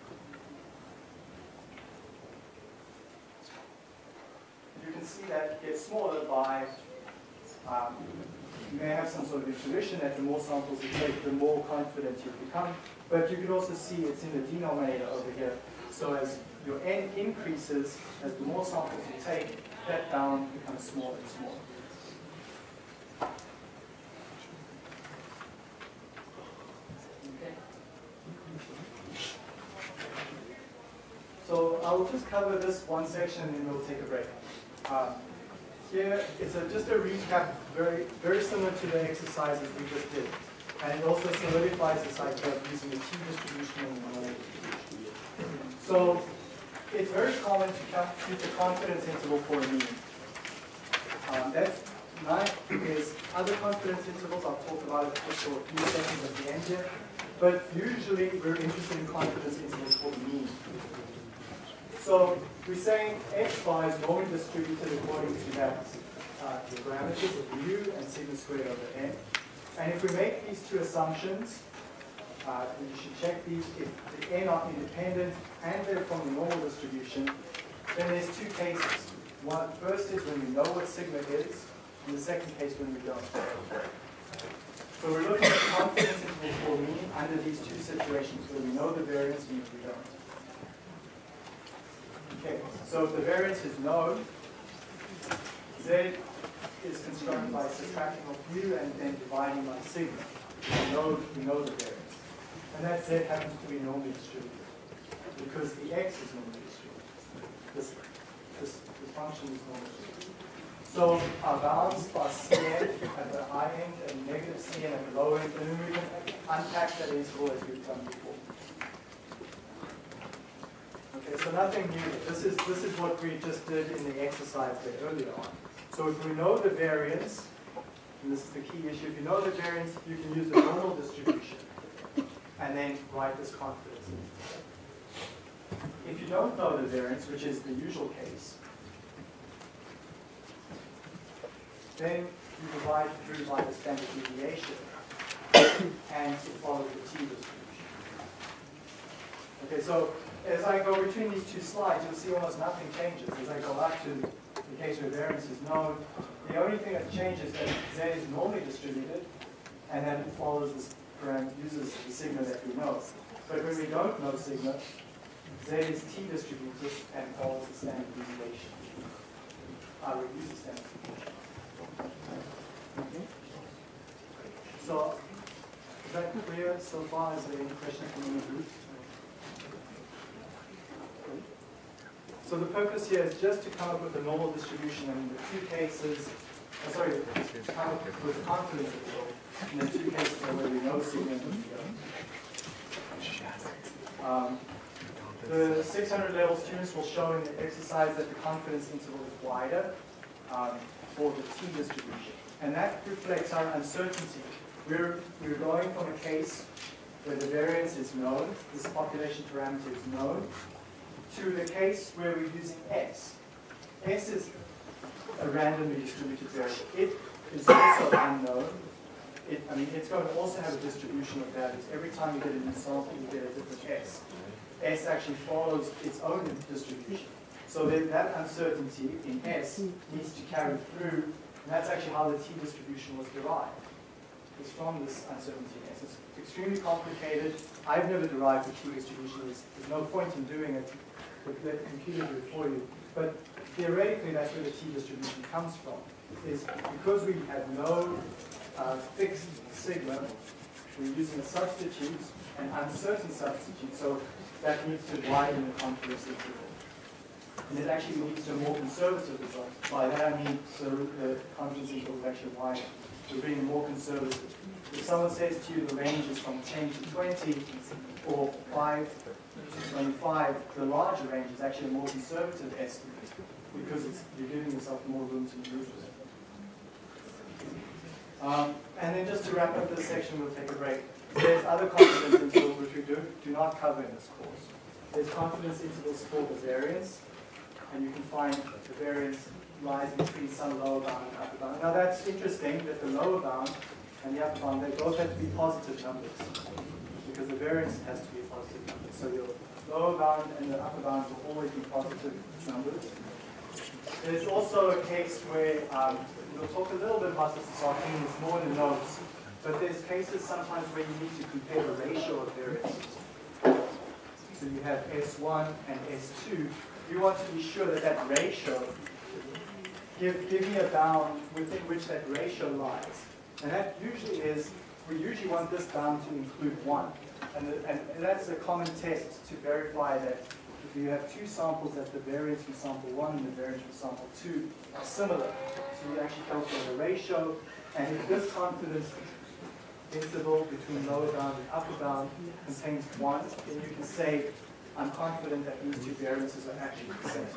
Speaker 1: You can see that it gets smaller by, you may have some sort of intuition that the more samples you take, the more confident you become. But you can also see it's in the denominator over here. So as your n increases, as the more samples you take, that bound becomes smaller and smaller. Okay. So I will just cover this one section and then we'll take a break. Here, it's just a recap, very similar to the exercises we just did. And it also solidifies this idea of using a t-distribution and a normal distribution. So it's very common to compute the confidence interval for a mean. That is other confidence intervals. I'll talk about it just for a few seconds at the end here. But usually we're interested in confidence intervals for the mean. So we're saying x bar is normally distributed according to that the parameters of u and sigma squared over n. And if we make these two assumptions, you should check these. If the n are independent and they're from the normal distribution, then there's two cases. One, first is when we know what sigma is, and the second case when we don't. So we're looking at confidence interval for mean under these two situations where we know the variance and if we don't. Okay, so if the variance is known, Z is constructed by subtracting off mu and then dividing by sigma. We know the variance. And that Z happens to be normally distributed because the x is normally distributed. This function is normally distributed. So our bounds are Cn at the high end and negative Cn at the low end, and then we can unpack that interval as we've done before. Okay, so nothing new. This is what we just did in the exercise there earlier on. So if we know the variance, and this is the key issue, if you know the variance, you can use the normal distribution and then write this confidence interval. If you don't know the variance, which is the usual case, then you divide through by the standard deviation and it follows the t-distribution. Okay, so as I go between these two slides, you'll see almost nothing changes. As I go up to the case where variance is known, the only thing that changes is that Z is normally distributed, and then it follows this parameter, uses the sigma that we know. But when we don't know sigma, Z is t-distributed and follows the standard deviation. I will use the standard deviation. Okay. So, is that clear so far? Is there any questions from the group? So the purpose here is just to come up with a normal distribution in the two cases, to come up with a confidence interval in the two cases where we know sigma and we don't. The 600 level students will show in the exercise that the confidence interval is wider for the t distribution. And that reflects our uncertainty. We're going from a case where the variance is known, this population parameter is known, to the case where we're using S. S is a randomly distributed variable. It is also unknown. It's going to also have a distribution of values. Every time you get a new sample, you get a different S. S actually follows its own distribution. So then that uncertainty in S needs to carry through, and that's actually how the t distribution was derived. It's from this uncertainty in S. It's extremely complicated. I've never derived the t distribution. There's no point in doing it. Let the computer do it for you. But theoretically, that's where the t distribution comes from. Is because we have no fixed sigma, we're using a substitute, an uncertain substitute, so that needs to widen the confidence interval. And it actually leads to a more conservative result. By that I mean the confidence interval is actually wider. We're being more conservative. If someone says to you the range is from 10 to 20 or 5 to 25, the larger range is actually a more conservative estimate because you're giving yourself more room to maneuver. And then just to wrap up this section, we'll take a break. There's other confidence intervals which we do not cover in this course. There's confidence intervals for the variance, and you can find the variance lies between some lower bound and upper bound. Now that's interesting that the lower bound and the upper bound, they both have to be positive numbers because the variance has to be a positive number. So your lower bound and the upper bound will always be positive numbers. There's also a case where, we'll talk a little bit about this afternoon, it's more in the notes, but there's cases sometimes where you need to compare the ratio of variances. So you have S1 and S2. You want to be sure that that ratio, give me a bound within which that ratio lies. And that usually is, we usually want this bound to include 1. And that's a common test to verify that if you have two samples, that the variance from sample 1 and the variance from sample 2 are similar. So you actually calculate a ratio, and if this confidence interval between lower bound and upper bound contains 1, then you can say, I'm confident that these two variances are actually the same.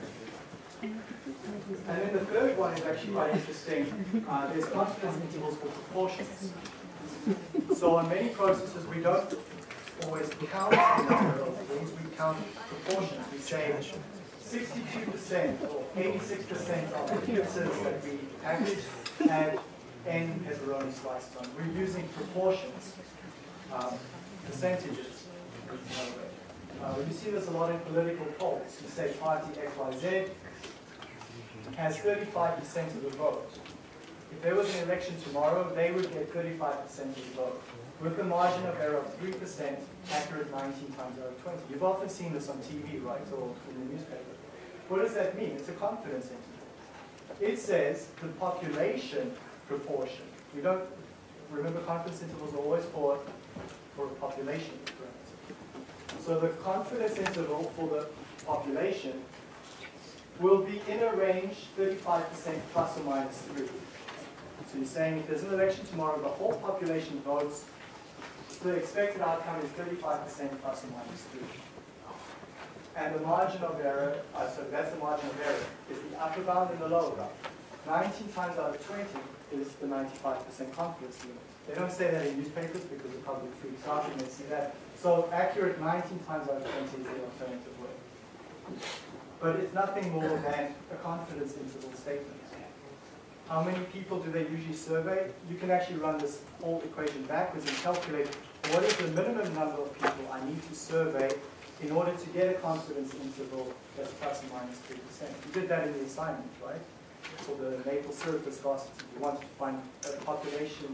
Speaker 1: And then the third one is actually quite interesting. There's confidence intervals for proportions. So on many processes, we don't always count the number of things, we count proportions. We say 62% or 86% of the pizzas that we package had n pepperoni slices on. We're using proportions, percentages. You see this a lot in political polls. You say party XYZ has 35% of the vote. If there was an election tomorrow, they would get 35% of the vote, with a margin of error of 3%, accurate 19 times out of 20. You've often seen this on TV, right, or in the newspaper. What does that mean? It's a confidence interval. It says the population proportion. We don't, remember confidence intervals are always for a population parameter. So the confidence interval for the population will be in a range 35% plus or minus 3. So you're saying if there's an election tomorrow, the whole population votes, the expected outcome is 35% plus or minus 3. And the margin of error, so that's the margin of error, is the upper bound and the lower bound. 19 times out of 20 is the 95% confidence limit. They don't say that in newspapers because the public freaks out when they see that. So accurate 19 times out of 20 is the alternative way. But it's nothing more than a confidence interval statement. How many people do they usually survey? You can actually run this whole equation backwards and calculate what is the minimum number of people I need to survey in order to get a confidence interval that's plus or minus 3%. You did that in the assignment, right? For the maple syrup viscosity, you wanted to find a population,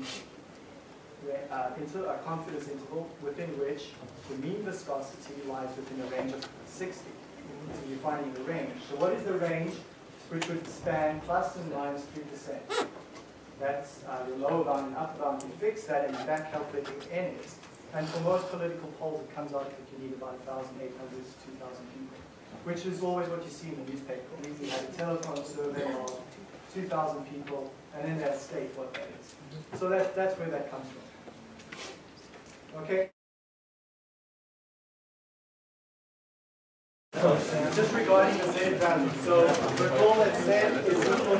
Speaker 1: a confidence interval within which the mean viscosity lies within a range of 60. So you're finding the range. So what is the range which would span plus and minus 3%? That's your lower bound and upper bound. You fix that and you back calculate what n is. And for most political polls, it comes out that you need about 1,800 to 2,000 people, which is always what you see in the newspaper. We had a telephone survey of 2,000 people, and then that state what that is. So that's where that comes from. Okay. Z value. So recall that Z is equal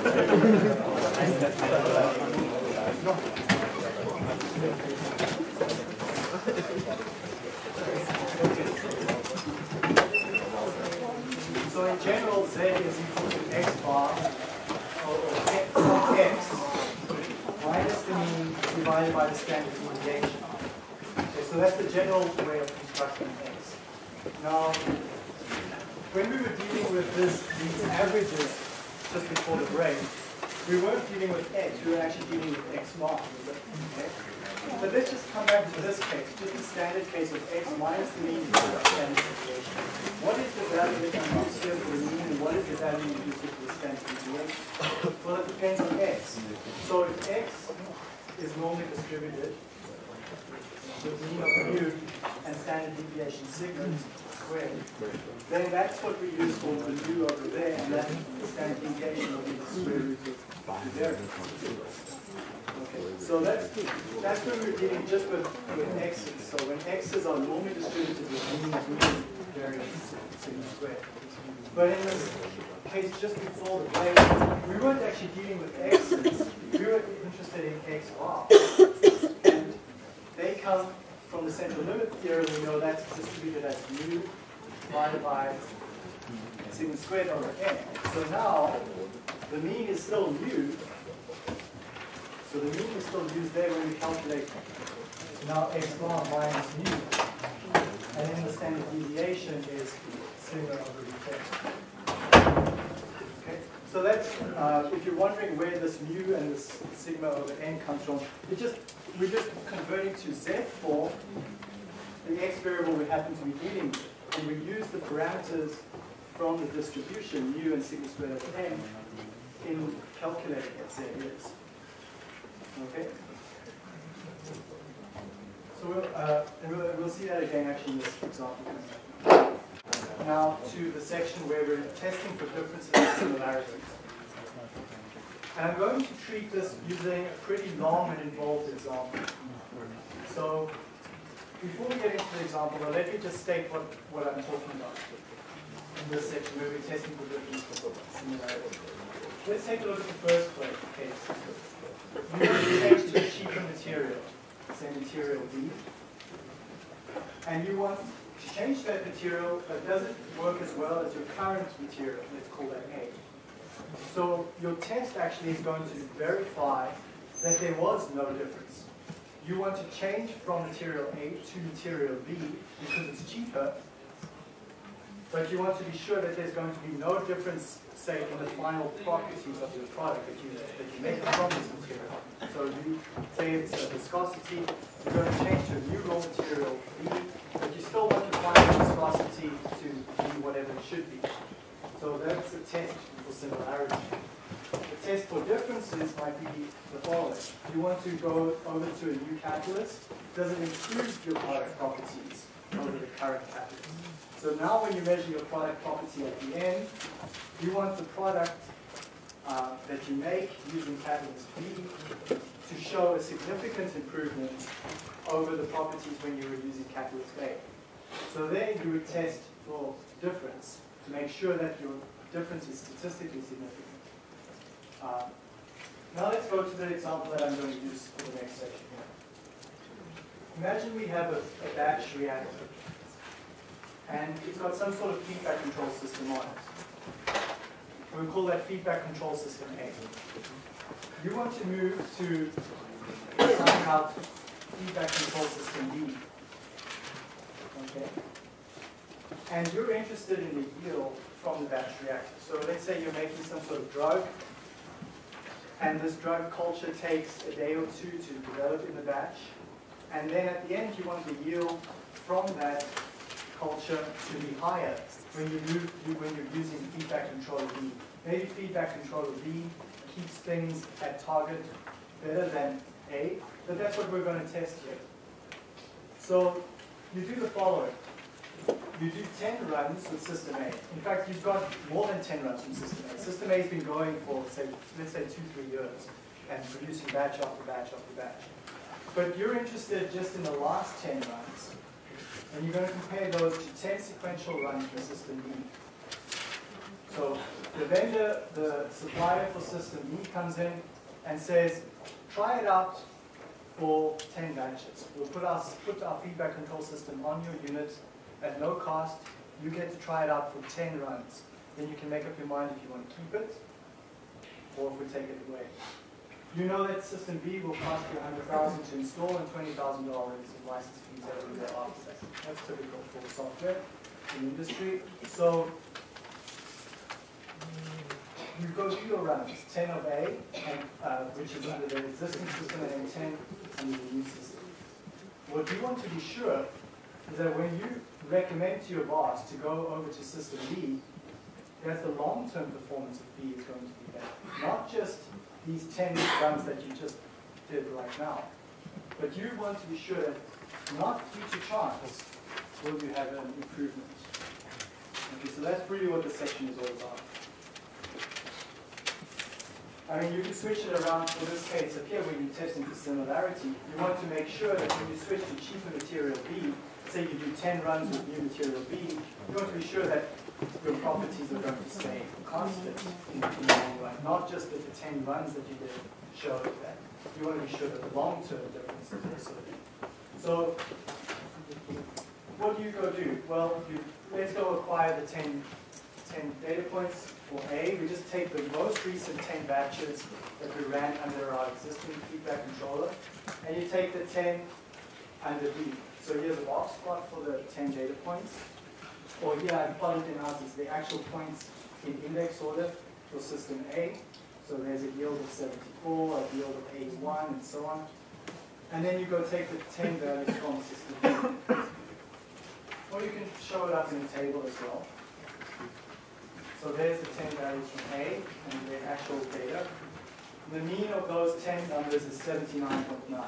Speaker 1: So in general, Z is equal to x bar, or x minus the mean divided by the standard deviation. Okay, so that's the general way of constructing x. Now, when we were dealing with these averages just before the break, we weren't dealing with x, we were actually dealing with x bar. Okay? But let's just come back to this case, just the standard case of x minus the mean divided by the standard deviation. What is the value that you use here for the mean, and what is the value you use here for the standard deviation? Well, it depends on x. So if x is normally distributed, the mean of mu and standard deviation sigma squared, then that's what we use for the mu over there, and that the standard deviation will be the square root of the variance. Okay, so that's when we're dealing just with x's. So when x's are normally distributed with mean variance sigma squared. But in this case just before the break, we weren't actually dealing with x's. We were interested in x bar. And they come from the central limit theorem. We know that's distributed as mu divided by sigma squared over n. So now the mean is still mu. So the mean is still used there when we calculate now x bar minus mu. And then the standard deviation is sigma over x. Okay, so that's, if you're wondering where this mu and this sigma over n comes from, we're just converting to z for the x variable we happen to be dealing with. And we use the parameters from the distribution, mu and sigma squared over n, in calculating what z is. Okay? So we'll see that again actually in this example. Now to the section where we're testing for differences and similarities. And I'm going to treat this using a pretty long and involved example. So before we get into the example, let me just state what I'm talking about in this section where we're testing for differences and similarities. Let's take a look at the first case. You want to change to a cheaper material, say material B, and you want to change that material that doesn't work as well as your current material. Let's call that A. So your test actually is going to verify that there was no difference. You want to change from material A to material B because it's cheaper, but you want to be sure that there's going to be no difference, say, in the final properties of your product that you make from this material. So you say it's a viscosity, you're going to change to a new raw material B, but you still want the final viscosity to be whatever it should be. So that's a test for similarity. The test for differences might be the following. You want to go over to a new catalyst. Does it improve your product properties over the current catalyst? So now when you measure your product property at the end, you want the product that you make using catalyst B to show a significant improvement over the properties when you were using catalyst A. So there you would test for difference to make sure that your difference is statistically significant. Now let's go to the example that I'm going to use for the next section here. Imagine we have a batch reactor, and it's got some sort of feedback control system on it. We'll call that feedback control system A. You want to move to sign out feedback control system B. Okay? And you're interested in the yield from the batch reactor. So let's say you're making some sort of drug, and this drug culture takes a day or two to develop in the batch. And then at the end, you want the yield from that culture to be higher when you're using feedback controller B. Maybe feedback controller B keeps things at target better than A, but that's what we're going to test here. So you do the following. You do 10 runs with system A. In fact, you've got more than 10 runs from system A. System A has been going for, let's say 2-3 years and producing batch after batch after batch. But you're interested just in the last 10 runs, and you're going to compare those to 10 sequential runs from system B. So vendor, the supplier for system B comes in and says, try it out for 10 batches. We'll put our feedback control system on your unit at no cost. You get to try it out for 10 runs. Then you can make up your mind if you want to keep it or if we take it away. You know that system B will cost you $100,000 to install and $20,000 in license fees every year after that. That's typical for software in industry. So you go do your runs, 10 of A, and, which is under the existing system, and then 10 under the new system. What you want to be sure is that when you recommend to your boss to go over to system B, that the long-term performance of B is going to be better. Not just these 10 runs that you just did right now. But you want to be sure that not due to chance will you have an improvement. Okay, so that's really what this section is all about. I mean, you can switch it around for this case up here when you're testing for similarity. You want to make sure that when you switch to cheaper material B, say you do 10 runs with new material B, you want to be sure that your properties are going to stay constant in the long run, not just that the 10 runs that you did show that. You want to be sure that the long-term difference is also there. So, what do you go do? Well, let's go acquire the 10 data points for A. We just take the most recent 10 batches that we ran under our existing feedback controller, and you take the 10 under B. So here's a box plot for the 10 data points. Or here I've plotted in out is the actual points in index order for system A. So there's a yield of 74, a yield of 81, and so on. And then you go take the 10 values from system B. Or you can show it up in a table as well. So there's the 10 values from A and the actual data. The mean of those 10 numbers is 79.9.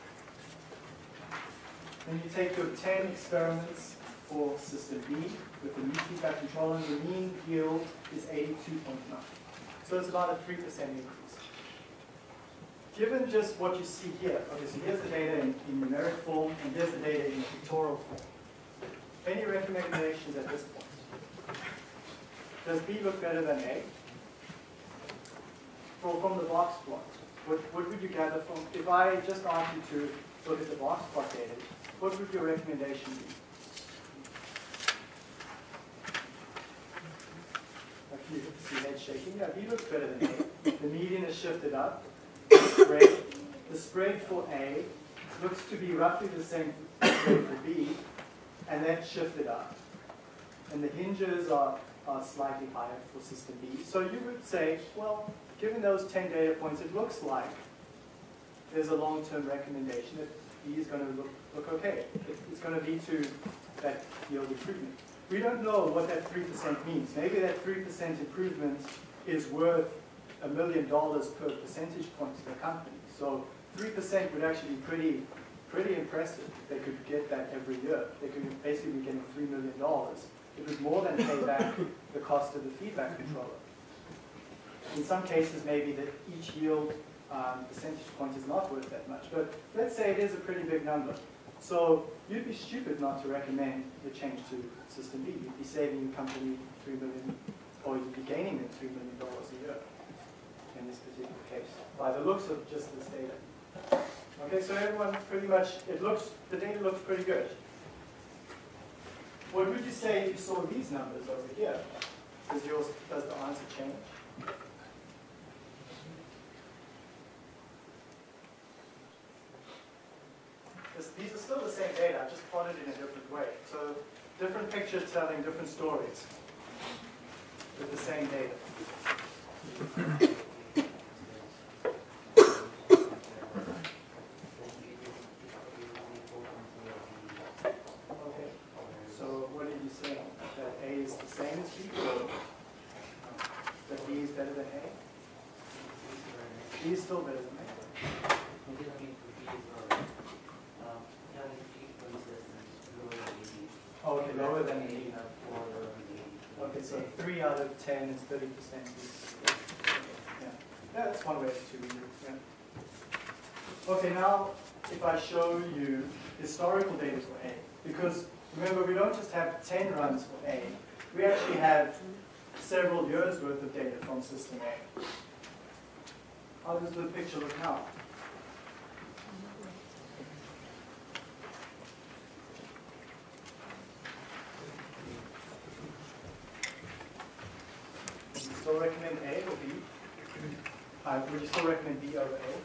Speaker 1: Then you take your 10 experiments for system B with the new feedback controller, and the mean yield is 82.9. So it's about a 3% increase. Given just what you see here, okay, so here's the data in numeric form, and here's the data in pictorial form. Any recommendations at this point? Does B look better than A? From the box plot, what would you gather from, if I just asked you to look at the box plot data, what would your recommendation be? A few see head shaking. Yeah, B looks better than A. The median is shifted up. The spread for A looks to be roughly the same spread for B, and that's shifted up. And the hinges are slightly higher for system B. So you would say, well, given those 10 data points, it looks like there's a long-term recommendation that B is going to look okay. It's going to lead to that yield improvement. We don't know what that 3% means. Maybe that 3% improvement is worth $1 million per percentage point to the company. So 3% would actually be pretty impressive if they could get that every year. They could basically be getting $3 million. It would more than pay back the cost of the feedback controller. In some cases, maybe that each yield percentage point is not worth that much. But let's say it is a pretty big number. So you'd be stupid not to recommend the change to system B. You'd be saving your company $3 million, or you'd be gaining them $3 million a year in this particular case, by the looks of just this data. Okay, so everyone pretty much, the data looks pretty good. What would you say if you saw these numbers over here? Does the answer change? These are still the same data, I just plotted in a different way. So different pictures telling different stories with the same data. Okay, so what did you say? That A is the same as B, or that B is better than A? B is still better than A. Okay, lower than 8. Okay, so 3 out of 10 is 30%. Yeah, that's one way to read it. Yeah. Okay, now if I show you historical data for A, because remember we don't just have 10 runs for A, we actually have several years worth of data from system A. How does the picture look now? Would you still recommend A or B? Would you still recommend B over A?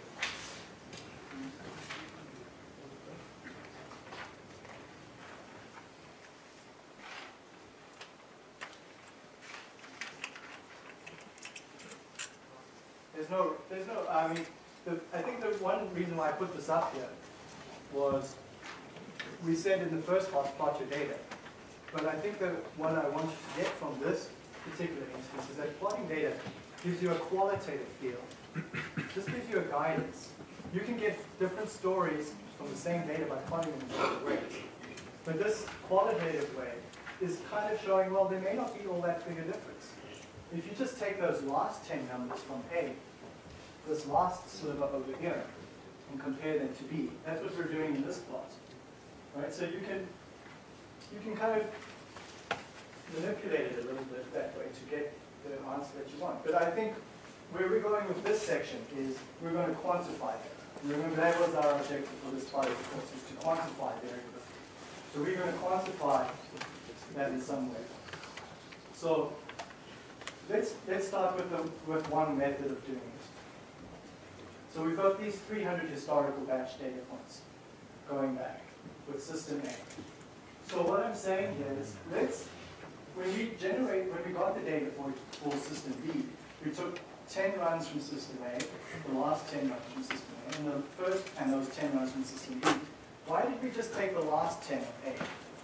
Speaker 1: I mean, I think the one reason why I put this up here was we said in the first part, plot your data. But I think that what I want you to get from this particular instance is that plotting data gives you a qualitative feel. Just gives you a guidance. You can get different stories from the same data by plotting them in different ways. But this qualitative way is kind of showing, well, there may not be all that big a difference. If you just take those last 10 numbers from A, this last sliver over here, and compare them to B. That's what we're doing in this plot. Right? So you can kind of manipulate it a little bit that way to get the answer that you want. But I think where we're going with this section is we're going to quantify that. Remember, that was our objective for this part of the course, is to quantify variability. So we're going to quantify that in some way. So let's start with one method of doing this. So we've got these 300 historical batch data points going back with system A. So what I'm saying here is, when we got the data for system B, we took 10 runs from system A, the last 10 runs from system A, and those 10 runs from system B. Why did we just take the last 10 of A?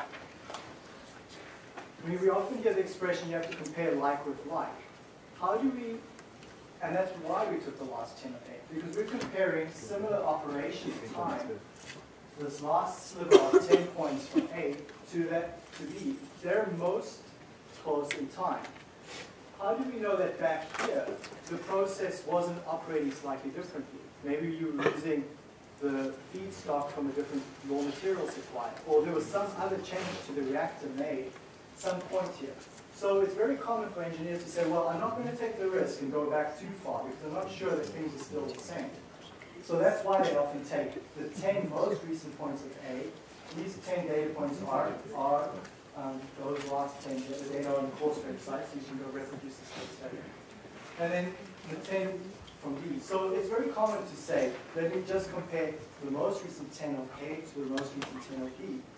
Speaker 1: I mean, we often hear the expression you have to compare like with like. How do we, and that's why we took the last 10 of A, because we're comparing similar operation time, this last sliver of 10 points from A to B. They're most close in time. How do we know that back here, the process wasn't operating slightly differently? Maybe you were using the feedstock from a different raw material supplier, or there was some other change to the reactor made some point here. So it's very common for engineers to say, well, I'm not going to take the risk and go back too far because I'm not sure that things are still the same. So that's why they often take the 10 most recent points of A. These 10 data points are those last 10 data on the course website, so you can go reproduce this case study. And then the 10 from B. So it's very common to say, let me just compare the most recent 10 of A to the most recent 10 of B.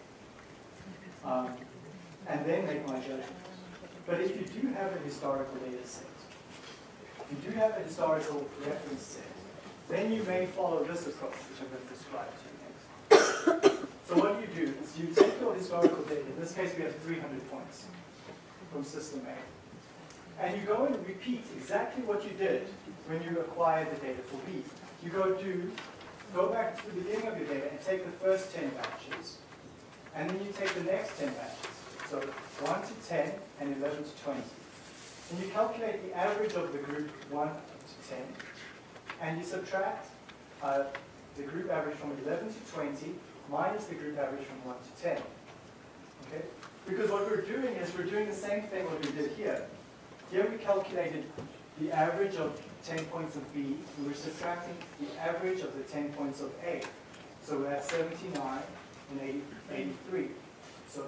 Speaker 1: And then make my judgment. But if you do have a historical data set, if you do have a historical reference set, then you may follow this approach, which I'm going to describe to you next. So what you do is you take your historical data, in this case we have 300 points from system A, and you go and repeat exactly what you did when you acquired the data for B. You go back to the beginning of your data and take the first 10 batches, and then you take the next 10 batches. So 1 to 10 and 11 to 20. And you calculate the average of the group 1 to 10, and you subtract the group average from 11 to 20 minus the group average from 1 to 10. Okay? Because what we're doing is we're doing the same thing what we did here. Here we calculated the average of 10 points of B, and we're subtracting the average of the 10 points of A. So we're at 79 and 83. So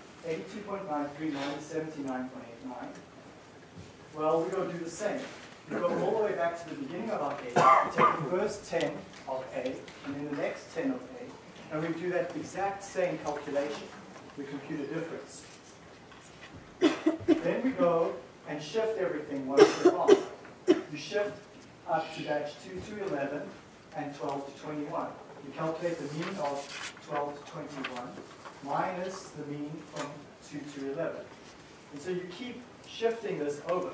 Speaker 1: 82.93 minus 79.89. Well, we're going to do the same. We go all the way back to the beginning of our data. We take the first 10 of A, and then the next 10 of A, and we do that exact same calculation. We compute a difference. Then we go and shift everything one step on. You shift up to batch 2 to 11 and 12 to 21. You calculate the mean of 12 to 21 minus the mean from 2 to 11. And so you keep shifting this over.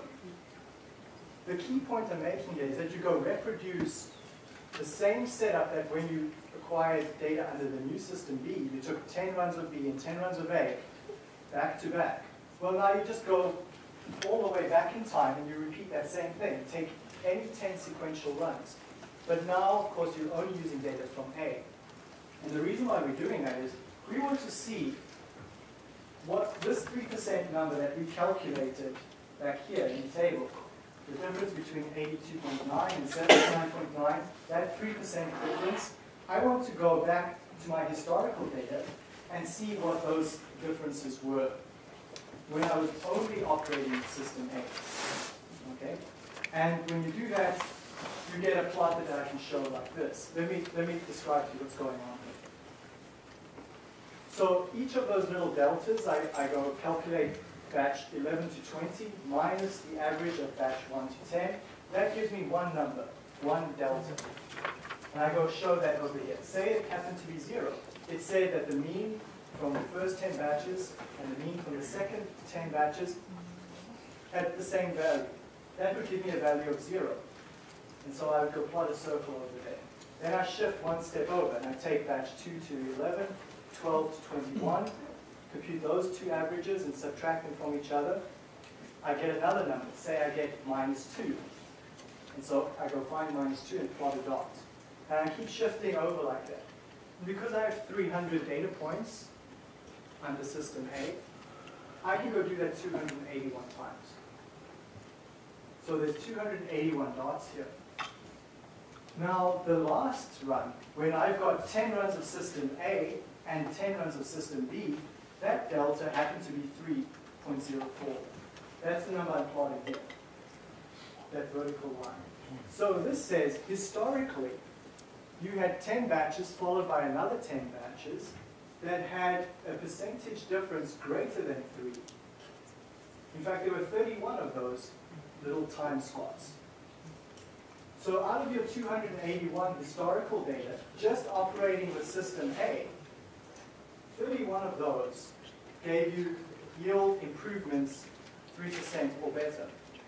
Speaker 1: The key point I'm making here is that you go reproduce the same setup that when you acquired data under the new system B, you took 10 runs of B and 10 runs of A, back to back. Well, now you just go all the way back in time and you repeat that same thing. Take any 10 sequential runs. But now, of course, you're only using data from A. And the reason why we're doing that is we want to see what this 3% number that we calculated back here in the table, the difference between 82.9 and 79.9, that 3% difference, I want to go back to my historical data and see what those differences were when I was only operating system A. Okay? And when you do that, you get a plot that I can show like this. Let me describe to you what's going on here. So each of those little deltas, I go calculate batch 11 to 20 minus the average of batch 1 to 10. That gives me one number, one delta. And I go show that over here. Say it happened to be 0. It said that the mean from the first 10 batches and the mean from the second 10 batches had the same value. That would give me a value of 0. And so I would go plot a circle over there. Then I shift one step over and I take batch 2 to 11, 12 to 21, compute those two averages and subtract them from each other. I get another number. Say I get -2. And so I go find -2 and plot a dot. And I keep shifting over like that. And because I have 300 data points under system A, I can go do that 281 times. So there's 281 dots here. Now, the last run, when I've got 10 runs of system A and 10 runs of system B, that delta happens to be 3.04. That's the number I'm plotting here, that vertical line. So this says, historically, you had 10 batches followed by another 10 batches that had a percentage difference greater than 3. In fact, there were 31 of those little time slots. So out of your 281 historical data, just operating with system A, 31 of those gave you yield improvements 3% or better.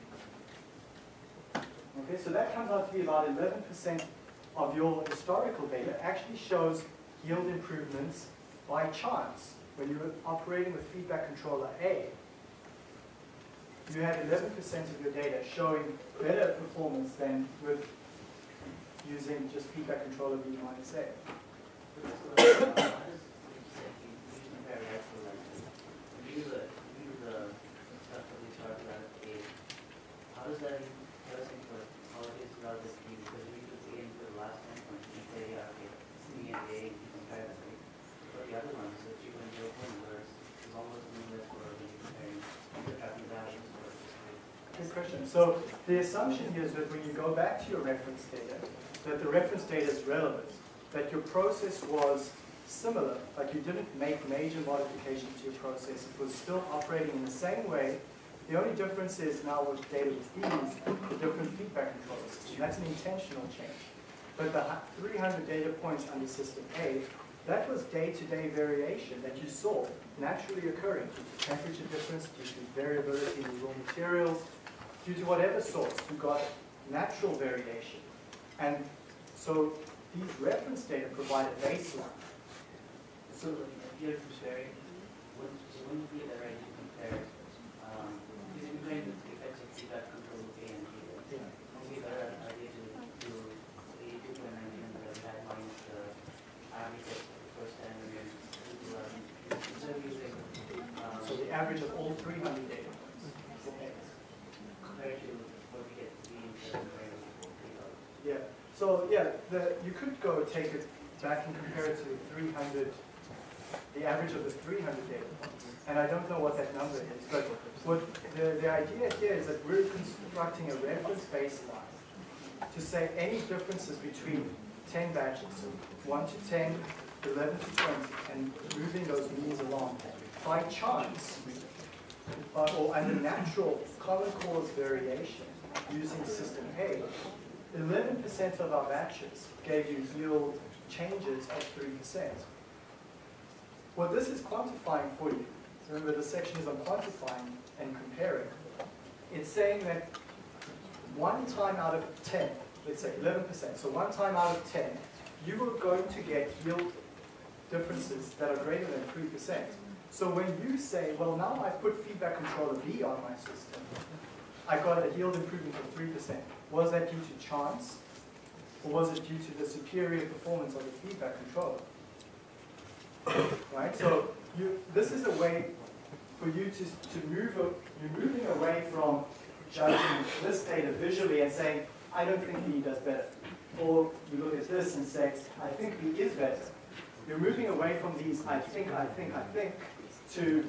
Speaker 1: Okay, so that comes out to be about 11% of your historical data actually shows yield improvements by chance. When you were operating with feedback controller A, you had 11% of your data showing better performance than with using just feedback controller B minus A.
Speaker 5: How does that tell us input? How it is not this B? Because we took A into the last time point and say, yeah, okay, B and A, you compare that, right? But the other ones, the 3.0 where it's almost meaningless for when you're comparing the tracking values or
Speaker 1: Good question. So the assumption here is that when you go back to your reference data, that the reference data is relevant, that your process was similar, like you didn't make major modifications to your process. It was still operating in the same way. The only difference is now with data with these, the different feedback control system. That's an intentional change. But the 300 data points under system A, that was day-to-day variation that you saw naturally occurring due to temperature difference, due to variability in the raw materials, due to whatever source, you got natural variation. And so these reference data provide a baseline.
Speaker 5: so if you're comparing, wouldn't it be the right to compare? Because you're comparing the effects of feedback control of A and B.
Speaker 1: Yeah.
Speaker 5: Maybe better idea to A 2.19 and that minus the average of the first time and then instead of using
Speaker 1: So the average of all 300 data points.
Speaker 5: compared to what we get B instead of comparing with
Speaker 1: Yeah. So yeah, you could go take it back and compare it to 300, the average of the 300 data points. And I don't know what that number is, but what the idea here is that we're constructing a reference baseline to say any differences between 10 batches, 1 to 10, 11 to 20, and moving those means along by chance, or under natural common cause variation using system A, 11% of our batches gave you yield changes of 3%. What this is quantifying for you, remember the section is on quantifying and comparing, it's saying that 1 time out of 10, let's say 11%, so 1 time out of 10, you are going to get yield differences that are greater than 3%. So when you say, well, now I've put feedback controller B on my system, I got a yield improvement of 3%. Was that due to chance, or was it due to the superior performance of the feedback controller? Right? So this is a way for you to move, you're moving away from judging this data visually and saying, I don't think B does better. Or you look at this and say, I think B is better. You're moving away from these I think, to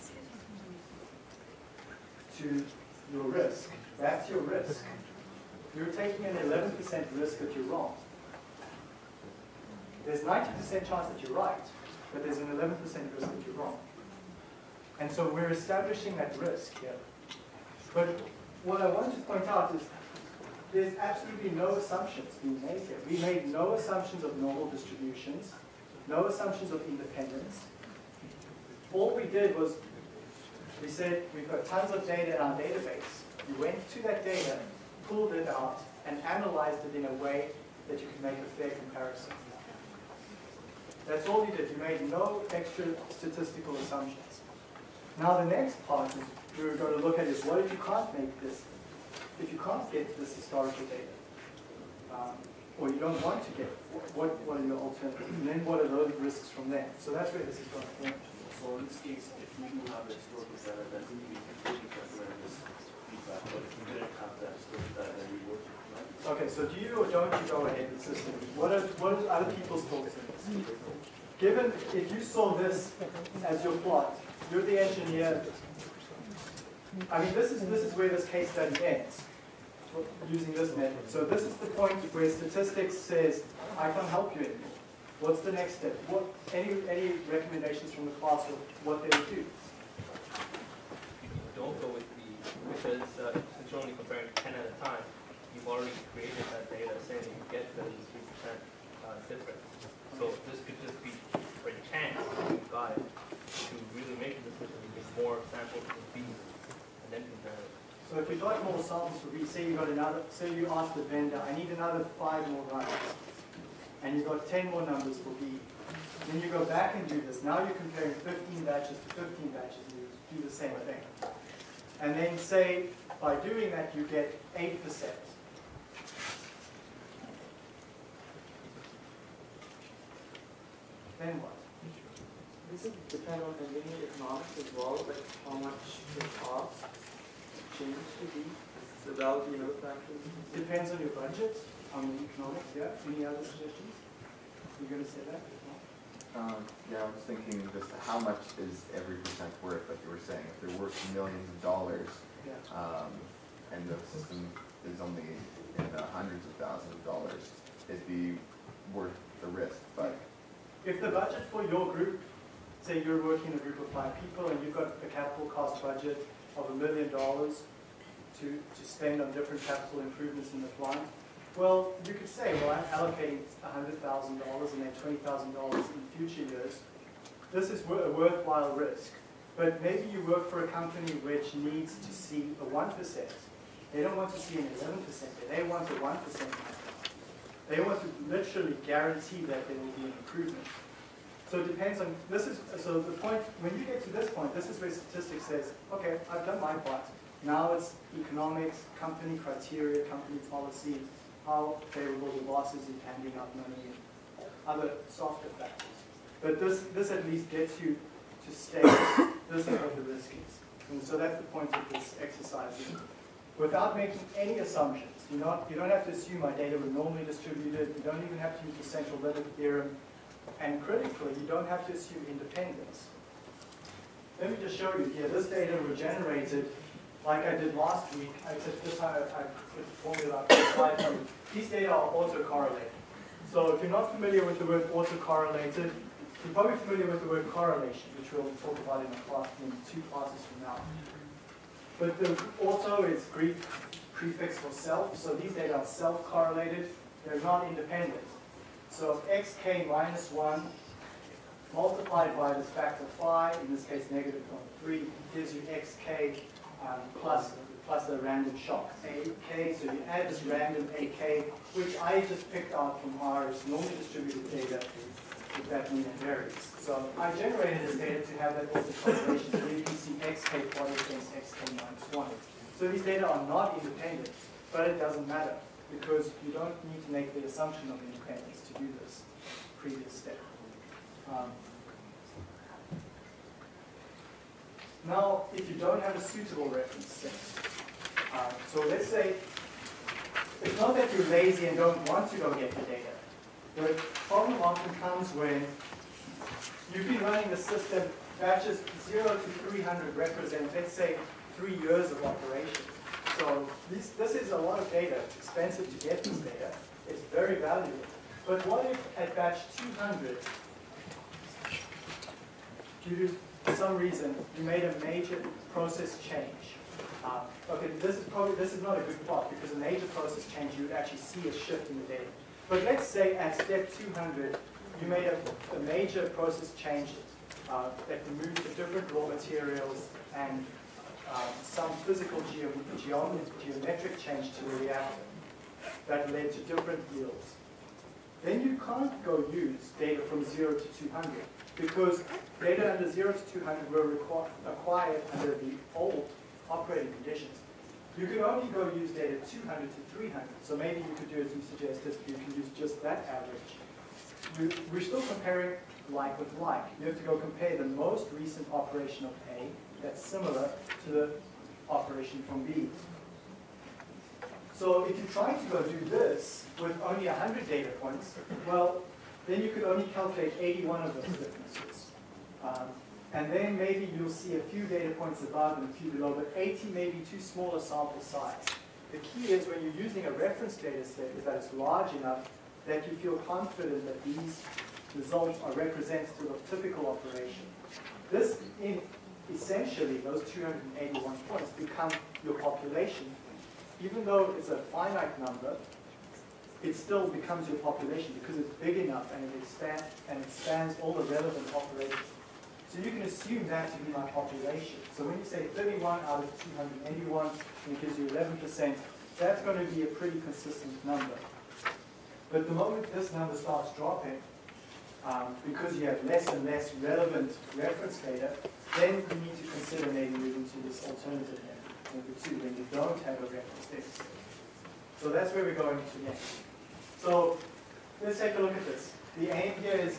Speaker 1: your risk. That's your risk. You're taking an 11% risk that you're wrong. There's 90% chance that you're right, but there's an 11% risk that you're wrong. And so we're establishing that risk here. But what I want to point out is there's absolutely no assumptions being made here. We made no assumptions of normal distributions, no assumptions of independence. All we did was we said we've got tons of data in our database. We went to that data, pulled it out, and analyzed it in a way that you could make a fair comparison. That's all you did. You made no extra statistical assumptions. Now the next part is we're going to look at is what if you can't make this, if you can't get this historical data, or you don't want to get it, what are your alternatives? And then what are those risks from there? So that's where this is going to come.
Speaker 4: So in this case, if we do have the historical data, then we can recommend this feedback. But if we didn't have that historical data, then we would. Right?
Speaker 1: Okay, so do you or don't you go ahead with systems? What are other people's thoughts on this? Given, if you saw this as your plot, you're the engineer. I mean, this is where this case study ends, using this method. So this is the point where statistics says, I can't help you anymore. What's the next step? Any recommendations from the class of what they would do?
Speaker 6: Don't go with B, because since you're only comparing 10 at a time, you've already created that data saying that you get 33% difference. So this could just be for a chance you've got it to really make a decision. You get more samples from B and then compare it.
Speaker 1: So if you got more samples for B, say you got another, say you asked the vendor, I need another 5 more runs, and you got 10 more numbers for B. Then you go back and do this. Now you're comparing 15 batches to 15 batches, and you do the same thing. And then say, by doing that, you get 8%. Then what?
Speaker 7: Does it depend on the linear economics as well, like how much it costs to change to B? So that would be another factor.
Speaker 1: Depends on your budget, on the economics, yeah? Any other suggestions? You're going to say that?
Speaker 8: Yeah, I was thinking just how much is every percent worth, like you were saying. If they're worth millions of dollars,
Speaker 1: Yeah.
Speaker 8: And the system is only in the hundreds of thousands of dollars, it'd be worth the risk. But
Speaker 1: if the budget for your group, say you're working in a group of 5 people and you've got a capital cost budget of $1 million to spend on different capital improvements in the plant, well, you could say, well, I'm allocating $100,000 and then $20,000 in future years. This is a worthwhile risk. But maybe you work for a company which needs to see a 1%. They don't want to see an 11%. They want a 1%. They want to literally guarantee that there will be an improvement. So it depends on, so the point, when you get to this point, this is where statistics says, okay, I've done my part. Now it's economics, company criteria, company policy, how favorable the boss is in handing out money, and other softer factors. But this at least gets you to state this is what the risk is. And so that's the point of this exercise. Without making any assumptions, you don't have to assume my data were normally distributed, you don't even have to use the central limit theorem, and critically, you don't have to assume independence. Let me just show you here, this data were generated like I did last week, except this time I put the formula up on the slide. These data are autocorrelated. So if you're not familiar with the word autocorrelated, you're probably familiar with the word correlation, which we'll talk about in in 2 classes from now. But the auto is Greek prefix for self, so these data are self-correlated. They're not independent. So xk minus 1 multiplied by this factor phi, in this case negative 0.3, gives you xk plus a random shock, ak. So you add this random ak, which I just picked out from our normally distributed data, with that mean it varies. So I generated this data to have that also correlation, so you can see xk plotted against xk minus 1. So these data are not independent, but it doesn't matter, because you don't need to make the assumption of independence to do this previous step. Now, if you don't have a suitable reference set, so let's say, it's not that you're lazy and don't want to go get the data. The problem often comes when you've been running the system, batches 0 to 300 represent, let's say, 3 years of operation. So this is a lot of data. It's expensive to get this data. It's very valuable. But what if at batch 200, due to some reason, you made a major process change? Okay, this is not a good plot, because a major process change, you would actually see a shift in the data. But let's say at step 200, you made a major process change that removed the different raw materials and some physical geometric change to the reactor that led to different yields. Then you can't go use data from 0 to 200, because data under 0 to 200 were acquired under the old operating conditions. You can only go use data 200 to 300, so maybe you could do as you suggested, you can use just that average. We're still comparing like with like. You have to go compare the most recent operation of A that's similar to the operation from B. So if you try to go do this with only 100 data points, well, then you could only calculate 81 of those differences. And then maybe you'll see a few data points above and a few below, but 80 may be too small a sample size. The key is when you're using a reference data set is that it's large enough that you feel confident that these results are representative of typical operation. This, essentially, those 281 points become your population. Even though it's a finite number, it still becomes your population because it's big enough and it spans all the relevant operations. So you can assume that to be my population. So when you say 31 out of 281, and it gives you 11%, that's going to be a pretty consistent number. But the moment this number starts dropping, because you have less and less relevant reference data, then you need to consider maybe moving to this alternative method, number 2, when you don't have a reference data set. So that's where we're going to next. So let's take a look at this. The aim here is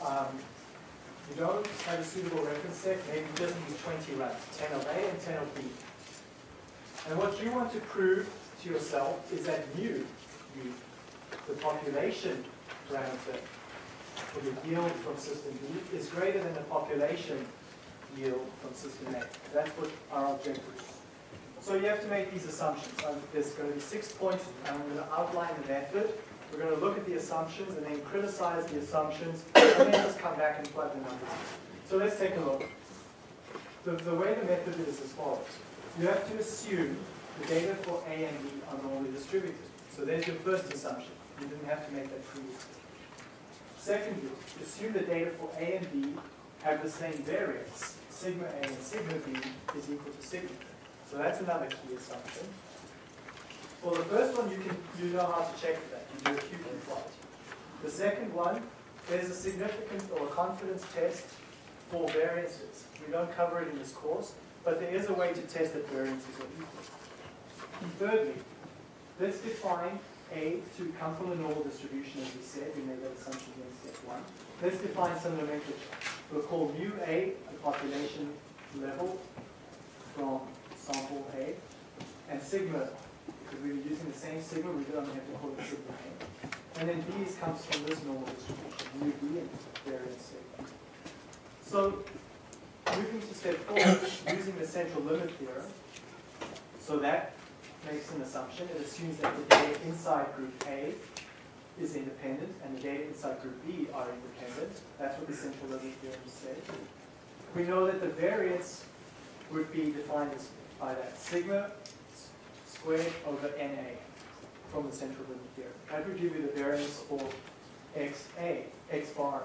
Speaker 1: you don't have a suitable reference set, maybe you just use 20 runs, 10 of A and 10 of B. And what you want to prove to yourself is that mu, the population parameter, or the yield from system B, is greater than the population yield from system A. That's what our objective is. So you have to make these assumptions. There's going to be 6 points, and I'm going to outline the method. We're going to look at the assumptions and then criticize the assumptions, and then just come back and plug the numbers in. So let's take a look. The way the method is as follows. You have to assume the data for A and B are normally distributed. So there's your first assumption. You didn't have to make that previously. Secondly, assume the data for A and B have the same variance. Sigma A and sigma B is equal to sigma. So that's another key assumption. Well, the first one, you know how to check for that. You do a Q-Q plot. The second one, there's a significant or a confidence test for variances. We don't cover it in this course, but there is a way to test that variances are equal. And thirdly, let's define A to come from the normal distribution, as we said. We made that assumption in step 1. Let's define some nomenclature. We'll call mu A the population level from sample A, and sigma, because we were using the same sigma, we don't have to call it sigma A. And then B comes from this normal distribution, mu B and variance sigma. So, moving to step 4, using the central limit theorem, so that makes an assumption. It assumes that the data inside group A is independent and the data inside group B are independent. That's what the central limit theorem says. We know that the variance would be defined as by that sigma squared over NA from the central limit theorem. That would give you the variance for XA, X bar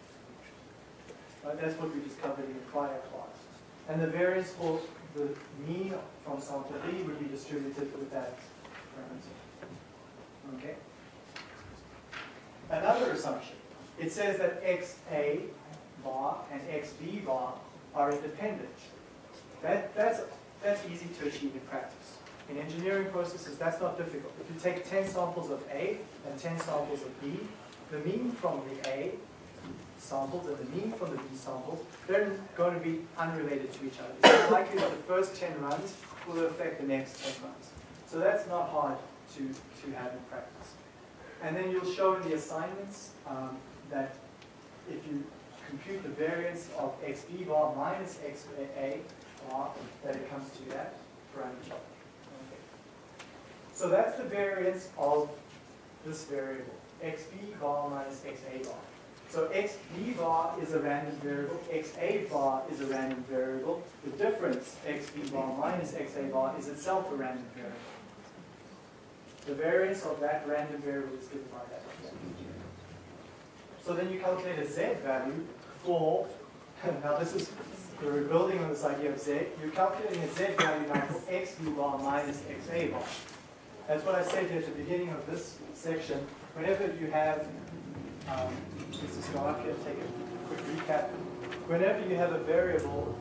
Speaker 1: A. That's what we discovered in the prior class. And the variance for the mean from sample B would be distributed with that parameter. Okay? Another assumption. It says that XA bar and XB bar are independent. That's easy to achieve in practice. In engineering processes, that's not difficult. If you take 10 samples of A and 10 samples of B, the mean from the A samples and the mean from the B samples, they're going to be unrelated to each other. It's likely that the first 10 runs will affect the next 10 runs. So that's not hard to have in practice. And then you'll show in the assignments that if you compute the variance of xb bar minus xa bar, that it comes to that parameter. Okay. So that's the variance of this variable, xb bar minus xa bar. So xb bar is a random variable, xa bar is a random variable. The difference, xb bar minus xa bar, is itself a random variable. The variance of that random variable is given by that. So then you calculate a z value for, now this is, we're building on this idea of z, you're calculating a z value now for xb bar minus xa bar. That's what I said here at the beginning of this section. Whenever you have, this is dark here, take a quick recap. Whenever you have a variable,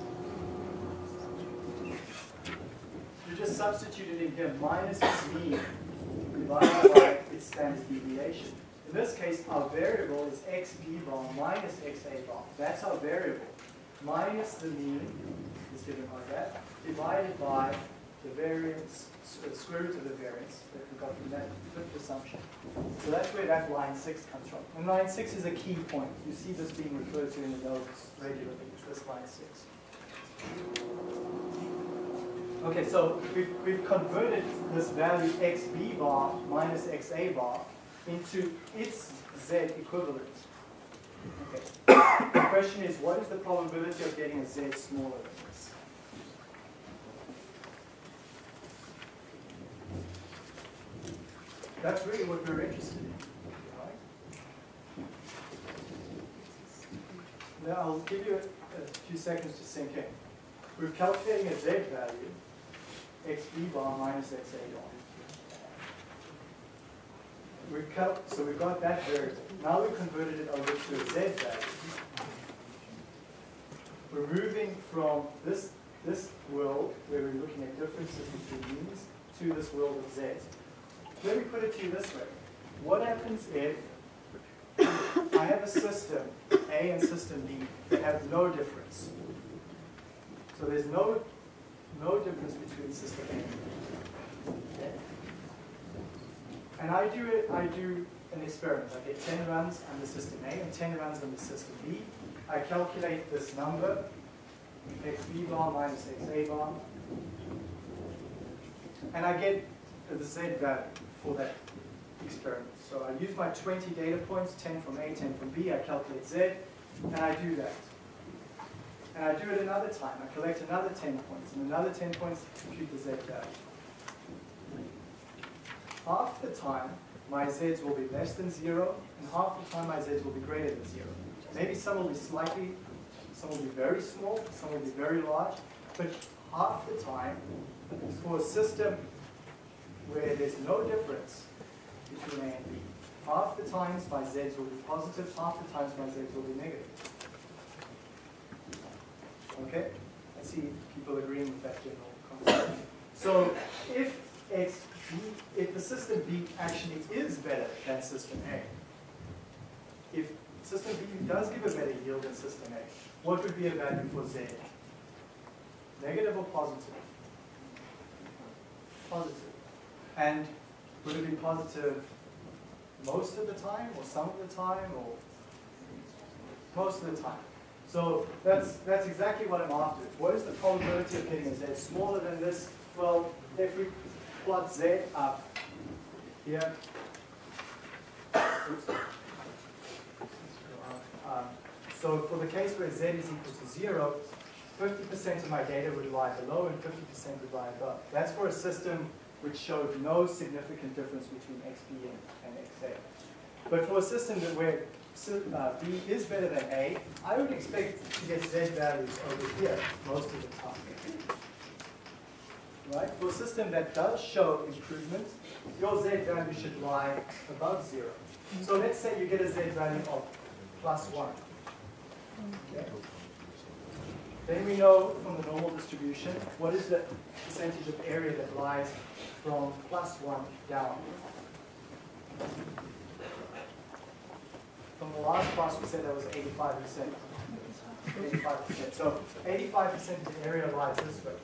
Speaker 1: you just substitute it in here, minus its mean divided by its standard deviation. In this case, our variable is xb bar minus xa bar. That's our variable. Minus the mean, is given by that, divided by the variance, the square root of the variance that we got from that fifth assumption. So that's where that line 6 comes from. And line 6 is a key point. You see this being referred to in the notes regularly. It's this line 6. Okay, so we've converted this value xb bar minus xa bar into its z equivalent. Okay. The question is, what is the probability of getting a z smaller than this? That's really what we're interested in. Right? Now I'll give you a few seconds to sink in. We're calculating a z value, xb bar minus xa bar. So we've got that variable. Now we've converted it over to a z value. We're moving from this world, where we're looking at differences between means, to this world of z. Let me put it to you this way. What happens if I have a system A and system B that have no difference? So there's no difference between system A and B. Okay? And I do an experiment. I get 10 runs on the system A and 10 runs on the system B. I calculate this number, xb bar minus xa bar, and I get the z value for that experiment. So I use my 20 data points, 10 from A, 10 from B, I calculate z, and I do that. And I do it another time. I collect another 10 points, and another 10 points to compute the z value. Half the time, my z's will be less than 0, and half the time my z's will be greater than 0. Maybe some will be some will be very small, some will be very large, but half the time, for a system where there's no difference between A and B, half the times my z's will be positive, half the times my z's will be negative. Okay? I see people agreeing with that general concept. So if the system B actually is better than system A, if system B does give a better yield than system A, what would be a value for Z? Negative or positive? Positive. And would it be positive most of the time, or some of the time, or most of the time? So that's exactly what I'm after. What is the probability of getting a Z smaller than this? Well, if we plot Z up here, oops. So for the case where Z is equal to 0, 50% of my data would lie below and 50% would lie above. That's for a system which showed no significant difference between XB and XA. But for a system where B is better than A, I would expect to get Z values over here most of the time. Right? For a system that does show improvement, your Z value should lie above 0. So let's say you get a Z value of +1. Okay. Then we know from the normal distribution what is the percentage of area that lies from +1 down. From last class we said that was 85%. 85%. So 85% of the area lies this way.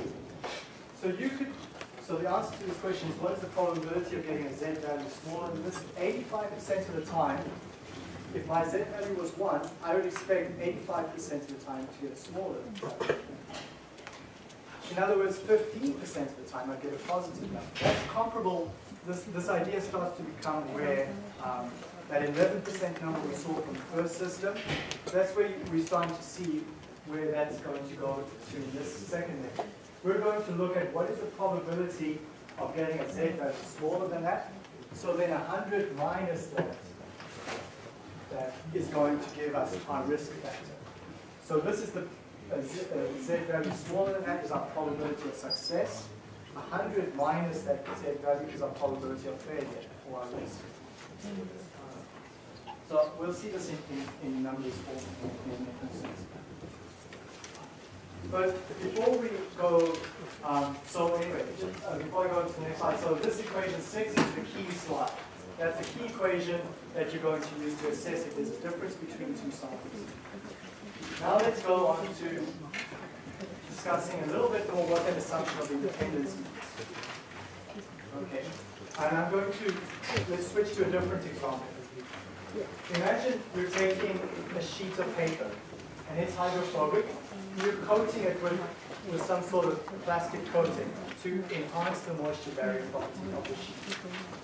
Speaker 1: So the answer to this question is, what is the probability of getting a z value smaller than this? 85% of the time, if my z value was 1, I would expect 85% of the time to get smaller than that. In other words, 15% of the time I get a positive number. That's comparable. This idea starts to become where that 11% number we saw from the first system, that's where we're starting to see where that's going to go to in this second method. We're going to look at what is the probability of getting a z value smaller than that. So then 100 minus that is going to give us our risk factor. So this is the z value smaller than that is our probability of success. 100 minus that z value is our probability of failure, or our risk. So we'll see this in numbers form in instance. But before we go, so anyway, before I go to the next slide, so this equation 6 is the key slide. That's the key equation that you're going to use to assess if there's a difference between two samples. Now let's go on to discussing a little bit more what that assumption of independence means. Okay, and I'm going to, let's switch to a different example. Imagine you're taking a sheet of paper, and it's hydrophobic. You're coating it with some sort of plastic coating to enhance the moisture barrier property of the sheet.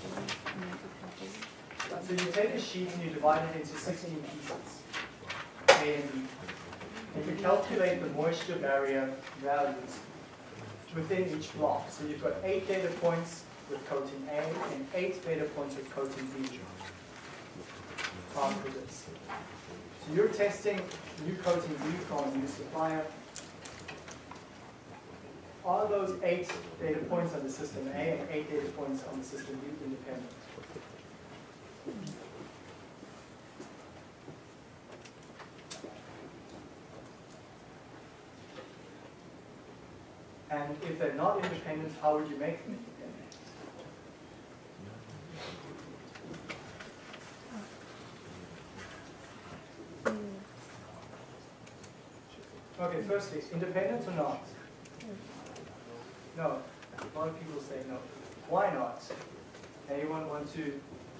Speaker 1: So you take a sheet and you divide it into 16 pieces, A and B. And you calculate the moisture barrier values within each block. So you've got 8 data points with coating A and 8 data points with coating B. After this. So you're testing new coating B from a new supplier. Are those 8 data points on the system A and 8 data points on the system B independent? And if they're not independent, how would you make them independent? Okay, firstly, independent or not? No. A lot of people say no. Why not? Anyone want to?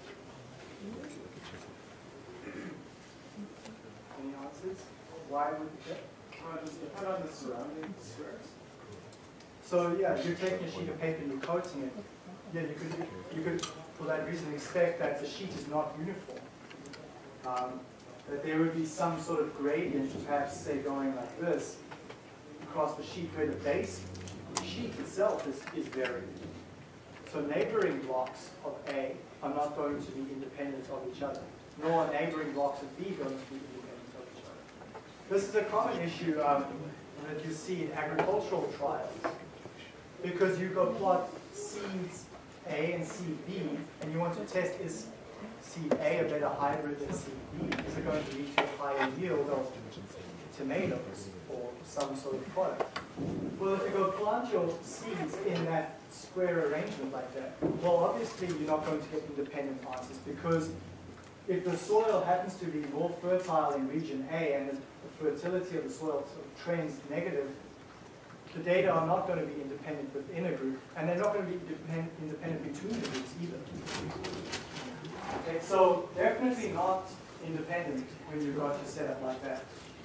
Speaker 1: Any answers? Why would it?
Speaker 9: Does it depend on the surrounding squares?
Speaker 1: So yeah, you're taking a sheet of paper and you're coating it. Yeah, you could for that reason expect that the sheet is not uniform. That there would be some sort of gradient, perhaps say going like this, across the sheet where the base of the sheet itself is varied. So neighboring blocks of A are not going to be independent of each other, nor are neighboring blocks of B going to be independent of each other. This is a common issue that you see in agricultural trials, because you go plot seeds A and seed B, and you want to test is seed A a better hybrid than seed B? Is it going to lead to a higher yield of tomatoes or some sort of product? Well, if you go plant your seeds in that square arrangement like that, well, obviously you're not going to get independent answers, because if the soil happens to be more fertile in region A and the fertility of the soil sort of trends negative, the data are not going to be independent within a group, and they're not going to be independent between the groups either. Okay, so definitely not independent when you've got your setup like that.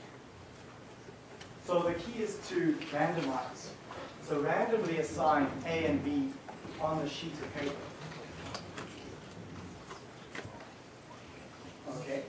Speaker 1: So the key is to randomize. So randomly assign A and B on the sheet of paper. Okay.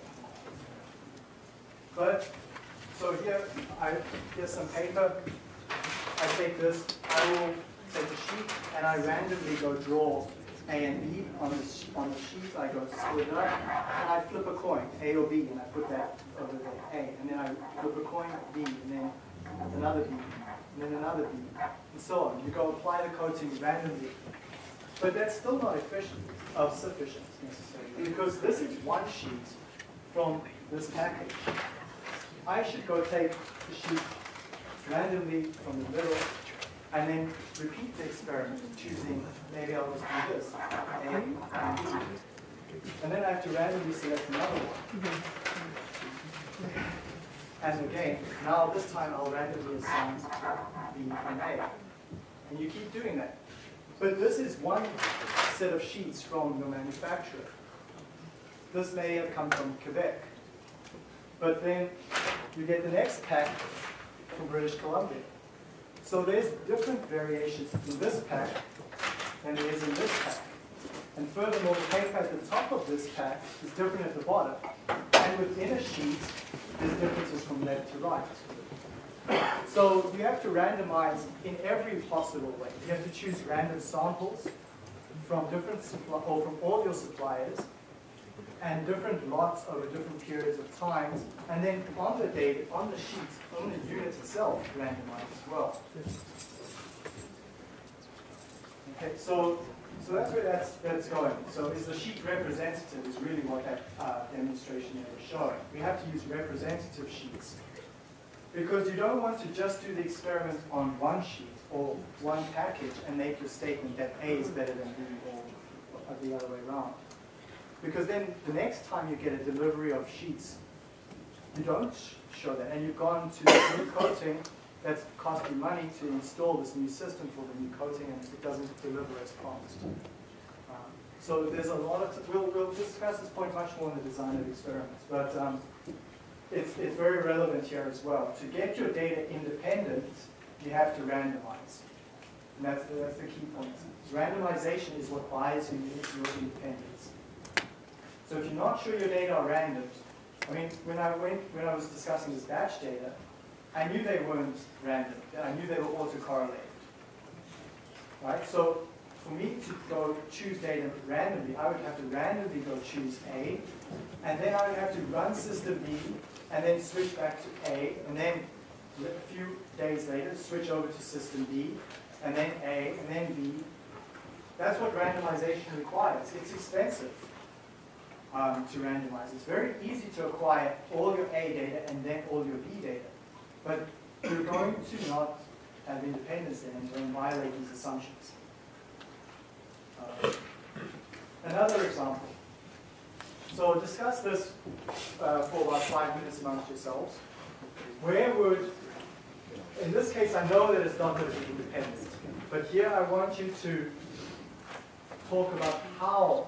Speaker 1: But, so here's some paper. I take this, I will take a sheet, and I randomly go draw A and B on the sheet. I go split it up, and I flip a coin, A or B, and I put that over there, A. And then I flip a coin, B, and then another B, and then another B, and so on. You go apply the coating randomly. But that's still not sufficient necessarily, because this is one sheet from this package. I should go take the sheet randomly from the middle, and then repeat the experiment, choosing, maybe I'll just do this, A and B. And then I have to randomly select another one. And again, now this time I'll randomly assign B and A. And you keep doing that. But this is one set of sheets from the manufacturer. This may have come from Quebec. But then you get the next pack from British Columbia. So there's different variations in this pack than there is in this pack. And furthermore, the paper at the top of this pack is different at the bottom. And within a sheet, there's differences from left to right. So you have to randomize in every possible way. You have to choose random samples from different or from all your suppliers, and different lots over different periods of times, and then on the data, on the sheet, on the unit itself, randomized as well. Okay, so that's where that's going. So is the sheet representative is really what that demonstration there was showing. We have to use representative sheets because you don't want to just do the experiment on one sheet or one package and make your statement that A is better than B or the other way around. Because then the next time you get a delivery of sheets, you don't show that. And you've gone to the new coating that's cost you money to install this new system for the new coating, and it doesn't deliver as promised. So there's a lot of, we'll discuss this point much more in the design of experiments, but it's very relevant here as well. To get your data independent, you have to randomize. And that's the key point. Randomization is what buys you your independence. So if you're not sure your data are random, I mean, when I was discussing this batch data, I knew they weren't random. I knew they were autocorrelated. Right? So for me to go choose data randomly, I would have to randomly go choose A, and then I would have to run system B, and then switch back to A, and then a few days later switch over to system B, and then A, and then B. That's what randomization requires. It's expensive. To randomize. It's very easy to acquire all your A data and then all your B data. But you're going to not have independence then and going to violate these assumptions. Another example. So discuss this for about 5 minutes amongst yourselves. Where would, in this case I know that it's not going to be independent, but here I want you to talk about how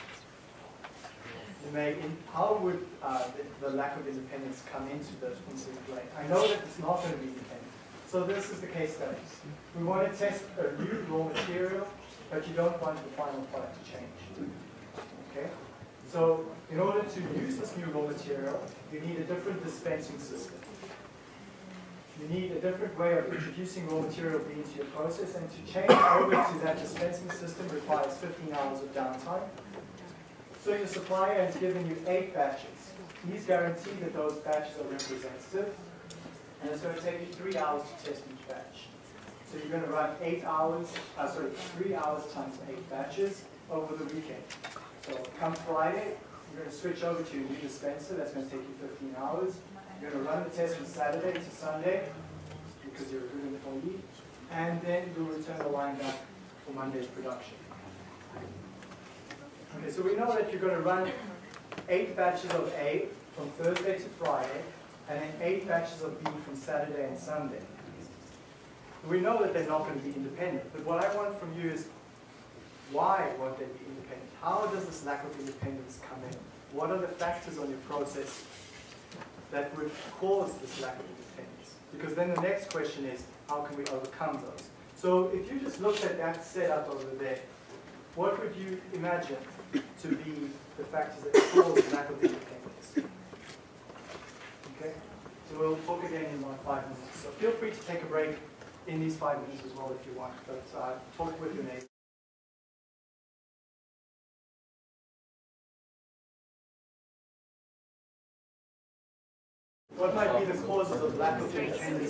Speaker 1: how would the lack of independence come into play? I know that it's not going to be independent. So this is the case study. We want to test a new raw material, but you don't want the final product to change. Okay? So in order to use this new raw material, you need a different dispensing system. You need a different way of introducing raw material B into your process, and to change over to that dispensing system requires 15 hours of downtime. So your supplier has given you 8 batches. He's guaranteed that those batches are representative, and it's going to take you 3 hours to test each batch. So you're going to run 3 hours times 8 batches over the weekend. So come Friday, you're going to switch over to your new dispenser. That's going to take you 15 hours. You're going to run the test from Saturday to Sunday because you're a good employee, and then you'll return the line back for Monday's production. Okay, so we know that you're going to run 8 batches of A from Thursday to Friday, and then 8 batches of B from Saturday and Sunday. We know that they're not going to be independent, but what I want from you is why won't they be independent? How does this lack of independence come in? What are the factors on your process that would cause this lack of independence? Because then the next question is, how can we overcome those? So if you just looked at that setup over there, what would you imagine to be the factors that cause lack of independence? Okay? So we'll talk again in about 5 minutes. So feel free to take a break in these 5 minutes as well if you want, but talk with your neighbor. What might be the causes of lack of independence?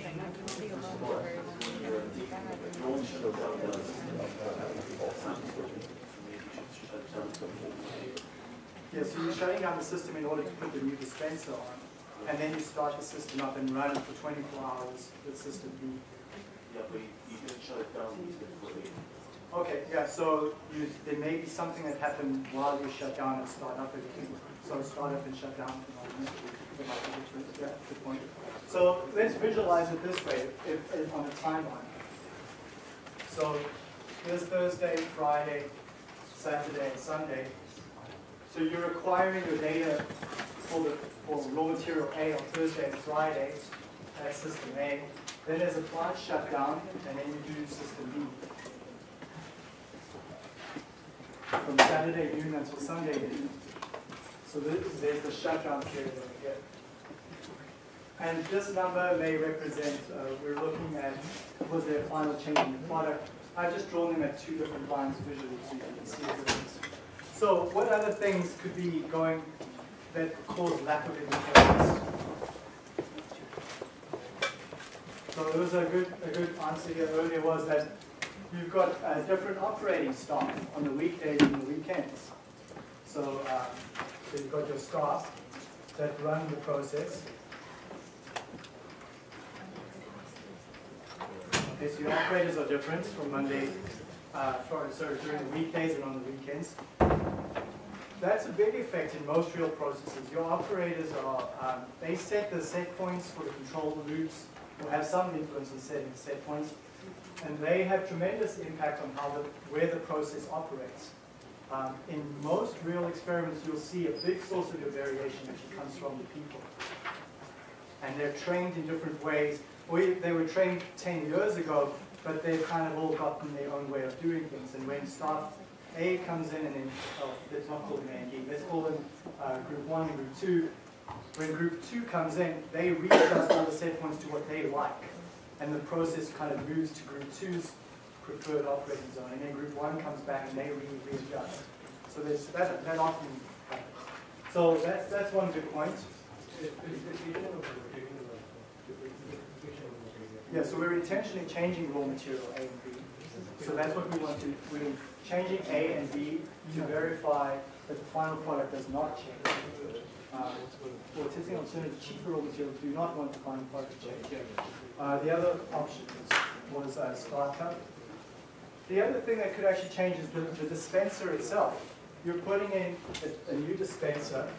Speaker 1: Yeah, so you're shutting down the system in order to put the new dispenser on, and then you start the system up and run for 24 hours with system B.
Speaker 4: Yeah, but you can shut it down for
Speaker 1: Okay, yeah, so there may be something that happened while you shut down and start up again. So start up and shut down. Yeah, good point. So let's visualize it this way if on a timeline. So here's Thursday, Friday, Saturday, and Sunday. So you're acquiring your data for raw material A on Thursday and Friday. That's system A. Then there's a plant shutdown, and then you do system B. From Saturday noon until Sunday noon. So there's the shutdown period over here. And this number may represent, we're looking at, was there a final change in the product? I've just drawn them at 2 different lines visually so you can see the difference. So what other things could be going that cause lack of independence? So there was a good answer here earlier was that you've got different operating staff on the weekdays and the weekends. So, so you've got your staff that run the process. Okay, so your operators are different from Monday, during the weekdays and on the weekends. That's a big effect in most real processes. Your operators are, they set the set points for the control loops, or have some influence on setting the set points. And they have tremendous impact on where the process operates. In most real experiments, you'll see a big source of your variation actually comes from the people. And they're trained in different ways. They were trained 10 years ago, but they've kind of all gotten their own way of doing things. And when staff A comes in, and then, let's not call them A and B, let's call them group 1 and group 2. When group 2 comes in, they readjust all the set points to what they like. And the process kind of moves to group 2's preferred operating zone. And then group 1 comes back and they readjust. So that often happens. So that's one good point. Yeah, so we're intentionally changing raw material A and B. So that's what we want to, we're changing A and B to verify that the final product does not change. Or testing alternative cheaper raw materials do not want the final product to change. The other option was startup. The other thing that could actually change is the dispenser itself. You're putting in a new dispenser.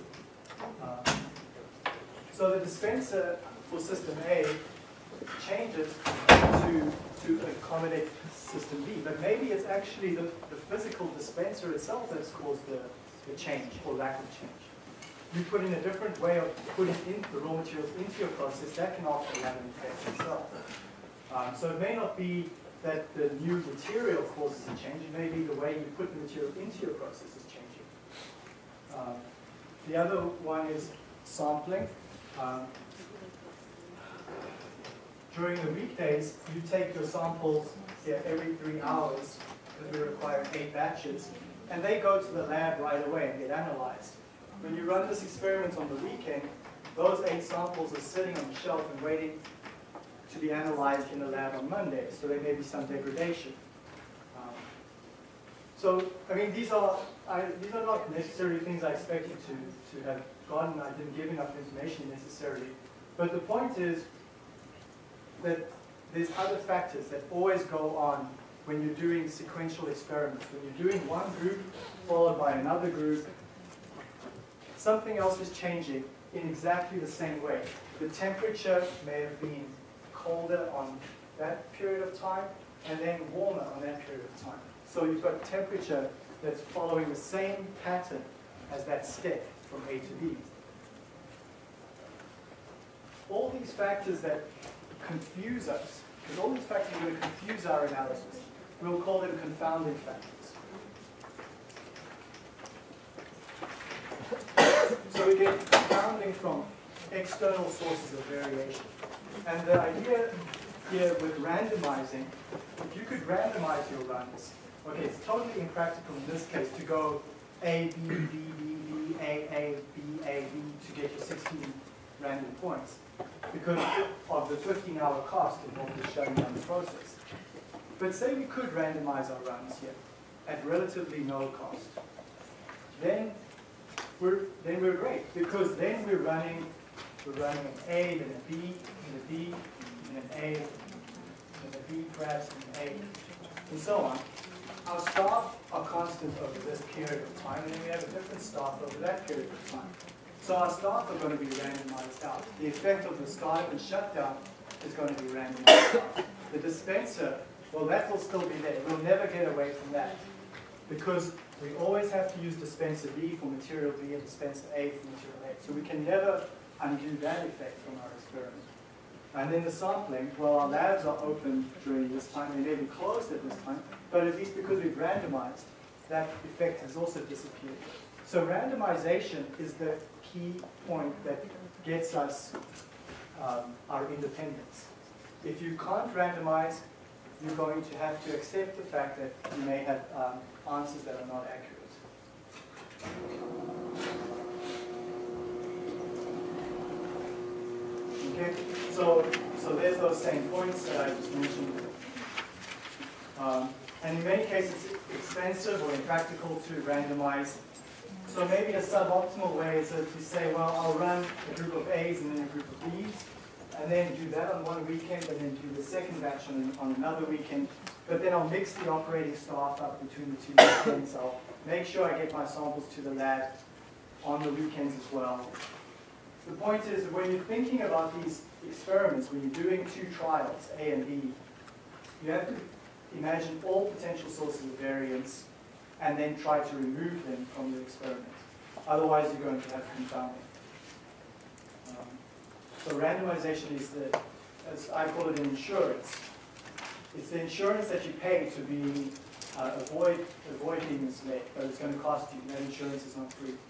Speaker 1: So the dispenser for system A changes to accommodate system B, but maybe it's actually the physical dispenser itself that's caused the change or lack of change. You put in a different way of putting in the raw materials into your process, that can often have an effect itself. So it may not be that the new material causes a change, it may be the way you put the material into your process is changing. The other one is sampling. During the weekdays, you take your samples every 3 hours, because we require 8 batches, and they go to the lab right away and get analyzed. When you run this experiment on the weekend, those 8 samples are sitting on the shelf and waiting to be analyzed in the lab on Monday, so there may be some degradation. So, I mean, these are not necessarily things I expect you to have gotten. I didn't give enough information necessarily. But the point is that there's other factors that always go on when you're doing sequential experiments. When you're doing one group followed by another group, something else is changing in exactly the same way. The temperature may have been colder on that period of time and then warmer on that period of time. So you've got temperature that's following the same pattern as that step from A to B. All these factors that confuse us, because all these factors are going to confuse our analysis, we'll call them confounding factors. So we get confounding from external sources of variation. And the idea here with randomizing, if you could randomize your runs, okay, it's totally impractical in this case to go A, B, B, B, B, A, B, A, B to get your 16 random points because of the 15-hour cost involved in shutting down the process. But say we could randomize our runs here at relatively no cost. Then we're great because then we're running an A, then a B, then a B, then an A, then a B perhaps, and an A. and so on. Our staff are constant over this period of time, and then we have a different staff over that period of time. So our staff are going to be randomized out. The effect of the startup and shutdown is going to be randomized out. The dispenser, well, that will still be there. We'll never get away from that, because we always have to use dispenser B for material B and dispenser A for material A. So we can never undo that effect from our experiment. And then the sampling, well, our labs are open during this time, they may be closed at this time, but at least because we've randomized, that effect has also disappeared. So randomization is the key point that gets us our independence. If you can't randomize, you're going to have to accept the fact that you may have answers that are not accurate. Okay, so there's those same points that I just mentioned. And in many cases, it's expensive or impractical to randomize. So maybe a suboptimal way is to say, well, I'll run a group of A's and then a group of B's, and then do that on one weekend, and then do the second batch on another weekend. But then I'll mix the operating staff up between the two weekends. I'll make sure I get my samples to the lab on the weekends as well. The point is that when you're thinking about these experiments, when you're doing two trials, A and B, you have to imagine all potential sources of variance and then try to remove them from the experiment. Otherwise, you're going to have confounding. So randomization is the, as I call it, an insurance. It's the insurance that you pay to be avoid being misled, but it's going to cost you. That insurance is not free.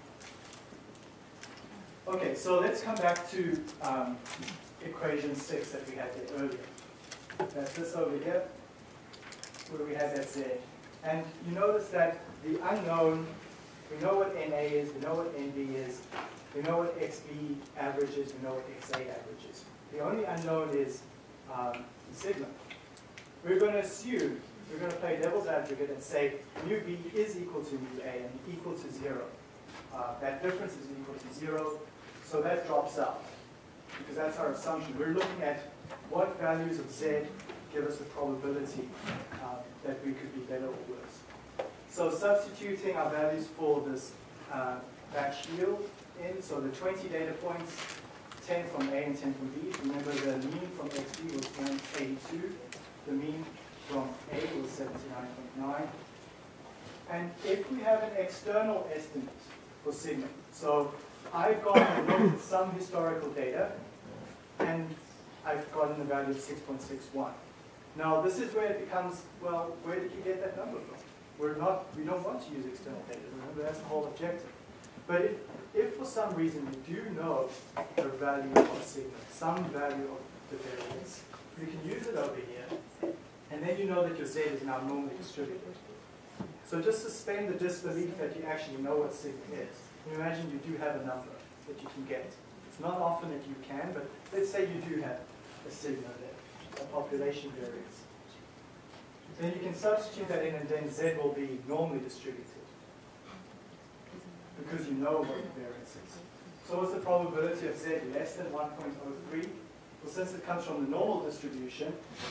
Speaker 1: Okay, so let's come back to equation 6 that we had there earlier. That's this over here, where we had that Z. And you notice that the unknown, we know what NA is, we know what NB is, we know what XB average is, we know what XA average is. The only unknown is sigma. We're going to assume, we're going to play devil's advocate and say mu B is equal to mu A and equal to 0. That difference is equal to 0, so that drops out, because that's our assumption. We're looking at what values of Z give us the probability that we could be better or worse. So substituting our values for this batch yield in, so the 20 data points, 10 from A and 10 from B. Remember the mean from XB was 182. The mean from A was 79.9. And if we have an external estimate for sigma, so I've gone and looked at some historical data, and I've gotten a value of 6.61. Now this is where it becomes, well, where did you get that number from? We don't want to use external data, remember, that's the whole objective. But if for some reason you do know the value of sigma, some value of the variance, you can use it over here, and then you know that your Z is now normally distributed. So just suspend the disbelief that you actually know what sigma is. You imagine you do have a number that you can get. It's not often that you can, but let's say you do have a sigma there, a population variance. Then you can substitute that in, and then Z will be normally distributed, because you know what the variance is. So what's the probability of Z less than 1.03? Well, since it comes from the normal distribution,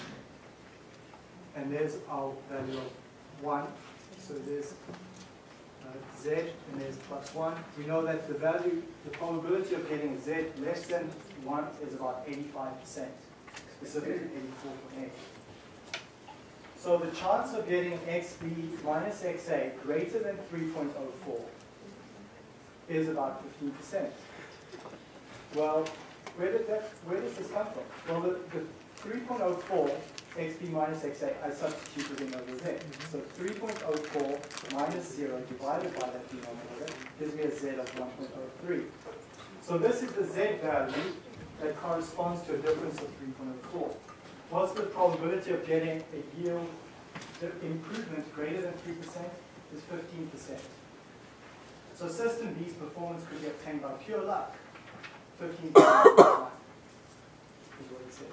Speaker 1: and there's our value of 1, so there's Z, and there's plus 1. We know that the probability of getting Z less than 1 is about 85%, specifically 84.8. So the chance of getting XB minus XA greater than 3.04 is about 15%. Well, where does this come from? Well, the 3.04 XB minus XA, I substituted in over Z. So 3.04 minus 0 divided by that denominator gives me a Z of 1.03. So this is the Z value that corresponds to a difference of 3.04. What's the probability of getting a yield improvement greater than 3% is 15%. So system B's performance could be obtained by pure luck. 15% is what it says.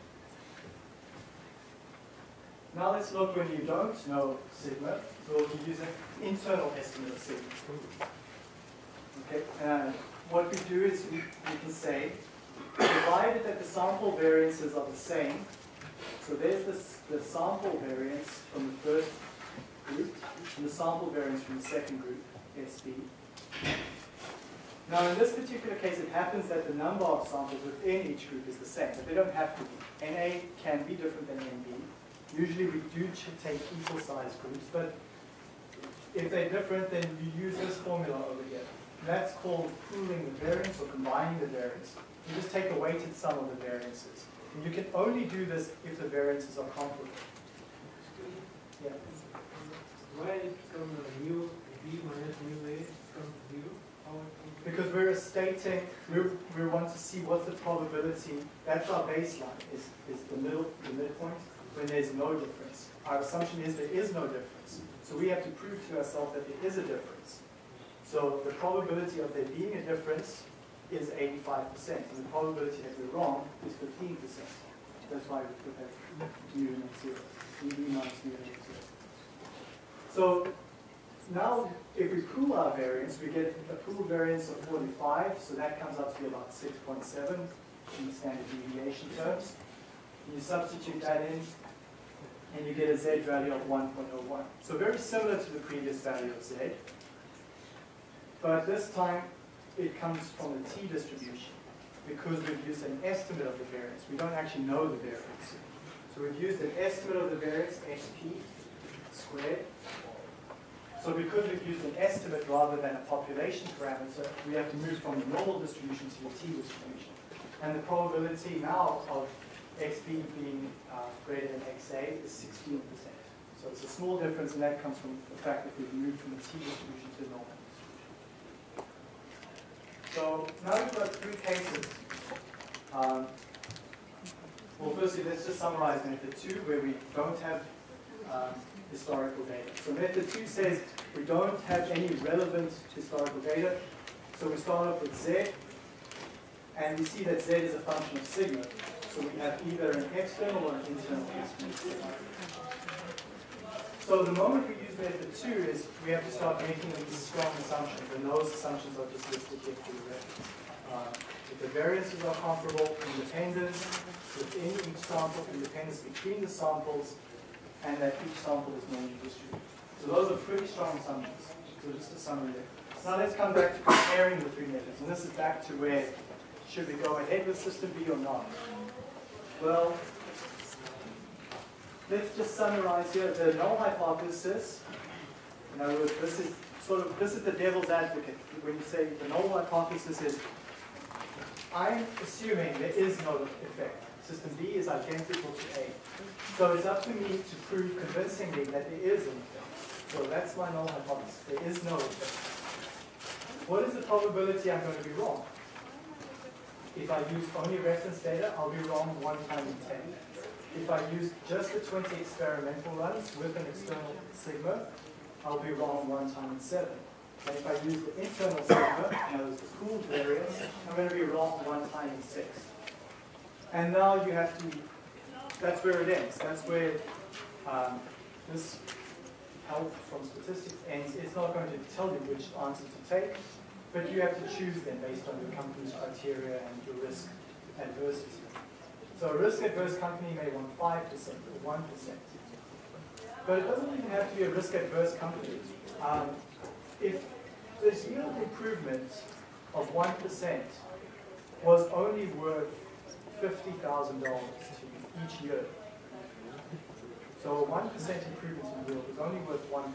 Speaker 1: Now let's look when you don't know sigma. We'll use an internal estimate of sigma. Okay. What we do is we can say, provided that the sample variances are the same, So there's the sample variance from the first group, and the sample variance from the second group, SB. Now in this particular case, it happens that the number of samples within each group is the same, but they don't have to be. NA can be different than NB. Usually we do take equal sized groups, but if they're different, then you use this formula over here. That's called pooling the variance or combining the variance. You just take a weighted sum of the variances. And you can only do this if the variances are comparable. Yeah.
Speaker 9: Why it from mu b minus mu a from 0?
Speaker 1: Because we're stating, we want to see what's the probability. That's our baseline, is the midpoint, when there's no difference. Our assumption is there is no difference. So we have to prove to ourselves that there is a difference. So the probability of there being a difference is 85%, and the probability that we're wrong is 15%. That's why we put that mu and 0, b minus mu and 0. So now if we pool our variance, we get a pool variance of 45, so that comes up to be about 6.7 in the standard deviation terms. And you substitute that in, and you get a z value of 1.01. So very similar to the previous value of z, but this time it comes from the t distribution because we've used an estimate of the variance. We don't actually know the variance. So we've used an estimate of the variance, SP squared. So because we've used an estimate rather than a population parameter, we have to move from the normal distribution to the t distribution. And the probability now of xb being greater than xa is 16%. So it's a small difference, and that comes from the fact that we've moved from the t distribution to the normal distribution. So now we've got three cases. Well, firstly, let's just summarize method 2, where we don't have historical data. So method 2 says we don't have any relevant historical data. So we start off with z, and we see that z is a function of sigma. So we have either an external or an internal estimate. So the moment we use method 2 is we have to start making these strong assumptions, and those assumptions are just listed here for your reference. If the variances are comparable, independence within each sample, independence between the samples, and that each sample is normally distributed. So those are pretty strong assumptions. So just a summary there. Now let's come back to comparing the three methods. And this is back to where, should we go ahead with system B or not? Well, let's just summarize here. The null hypothesis, in other words, this is the devil's advocate. When you say the null hypothesis is, I'm assuming there is no effect. System B is identical to A. So it's up to me to prove convincingly that there is an effect. So that's my null hypothesis. There is no effect. What is the probability I'm going to be wrong? If I use only reference data, I'll be wrong 1 time in 10. If I use just the 20 experimental runs with an external sigma, I'll be wrong 1 time in 7. And if I use the internal sigma, in other words, the pooled variance, I'm going to be wrong 1 time in 6. And now you have to, that's where it ends. That's where this help from statistics ends. It's not going to tell you which answer to take, but you have to choose them based on your company's criteria and your risk adversity. So a risk-adverse company may want 5% or 1%. But it doesn't even have to be a risk-adverse company. If this yield improvement of 1% was only worth $50,000 to each year, so a 1% improvement in yield is only worth 1%.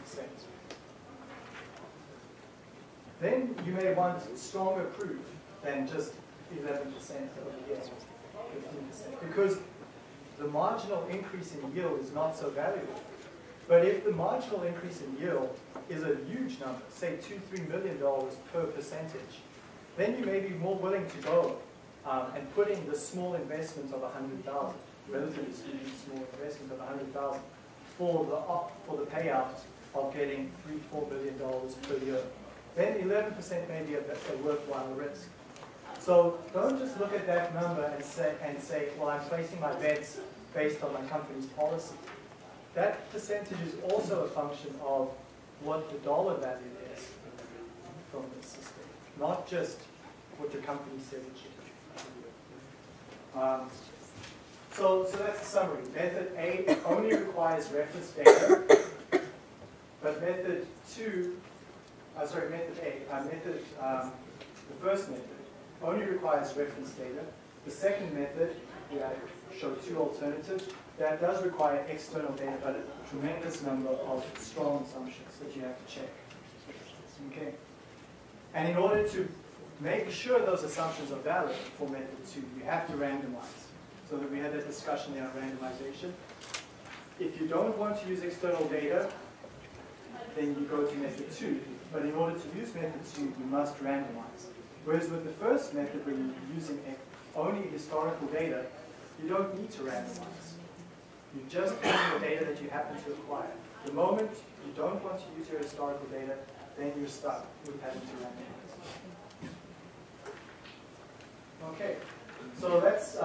Speaker 1: Then you may want stronger proof than just 11% over here, 15%, because the marginal increase in yield is not so valuable. But if the marginal increase in yield is a huge number, say $2–3 million per percentage, then you may be more willing to go and put in the small investment of $100,000, relatively speaking, small investment of $100,000 for the payout of getting $3–4 billion per year. Then 11% may be a worthwhile risk. So don't just look at that number and say, well, I'm placing my bets based on my company's policy. That percentage is also a function of what the dollar value is from the system, not just what your company says it should be. So that's the summary. Method A only requires reference data, but method the first method only requires reference data. The second method, I show two alternatives, that does require external data, but a tremendous number of strong assumptions that you have to check. Okay. And in order to make sure those assumptions are valid for method 2, you have to randomize. So that we had that discussion there on randomization. If you don't want to use external data, then you go to method 2. But in order to use method 2, you must randomize. Whereas with the first method, when you're using only historical data, you don't need to randomize. You just use the data that you happen to acquire. The moment you don't want to use your historical data, then you're stuck with having to randomize. Okay, so that's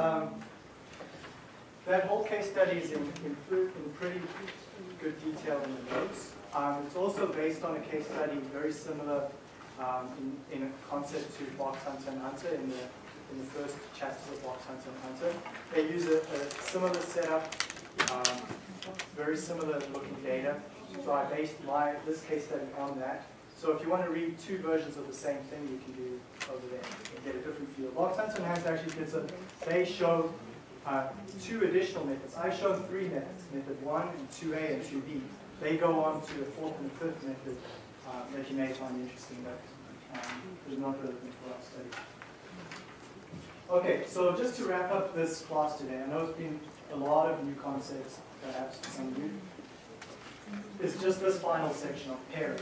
Speaker 1: that whole case study is in pretty good detail in the notes. It's also based on a case study very similar in a concept to Box Hunter and Hunter in the first chapter of Box Hunter and Hunter. They use a similar setup, very similar looking data. So I based this case study on that. So if you want to read two versions of the same thing, you can do over there and get a different feel. Box Hunter and Hunter actually they show two additional methods. I showed three methods, method 1 and 2A and 2B. They go on to the fourth and fifth method that you may find interesting, but is not relevant for our study. Okay, so just to wrap up this class today, I know it's been a lot of new concepts, perhaps for some of you. It's just this final section of pairing.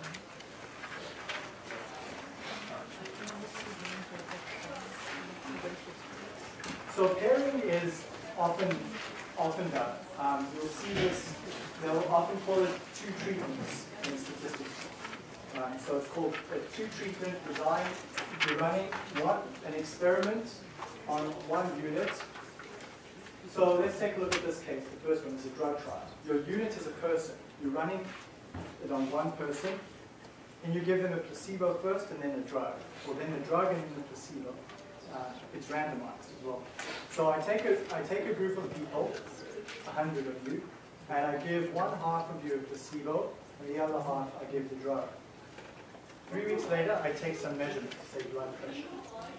Speaker 1: So pairing is often done. You'll see this, they'll often call it two treatments in statistics. So it's called a two-treatment design. You're running an experiment on one unit. So let's take a look at this case. The first one is a drug trial. Your unit is a person. You're running it on one person, and you give them a placebo first and then a drug, or then the drug and then the placebo. It's randomized as well. So I take a group of people, 100 of you, and I give one half of you a placebo, and the other half I give the drug. 3 weeks later, I take some measurements, say blood pressure.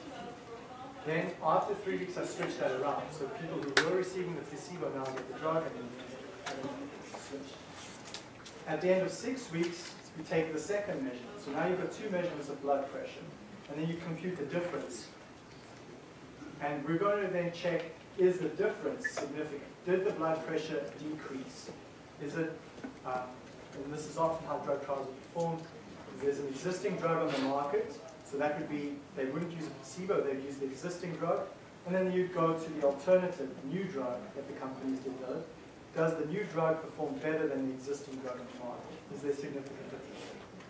Speaker 1: Then after 3 weeks, I switch that around. So people who were receiving the placebo now get the drug, and then switch. At the end of 6 weeks, you take the second measurement. So now you've got two measurements of blood pressure, and then you compute the difference. And we're going to then check, is the difference significant? Did the blood pressure decrease? Is it, and this is often how drug trials are performed, there's an existing drug on the market, so that would be, they wouldn't use a placebo, they'd use the existing drug, and then you'd go to the alternative, new drug that the companies develop. Does the new drug perform better than the existing drug on the market? Is there significant difference?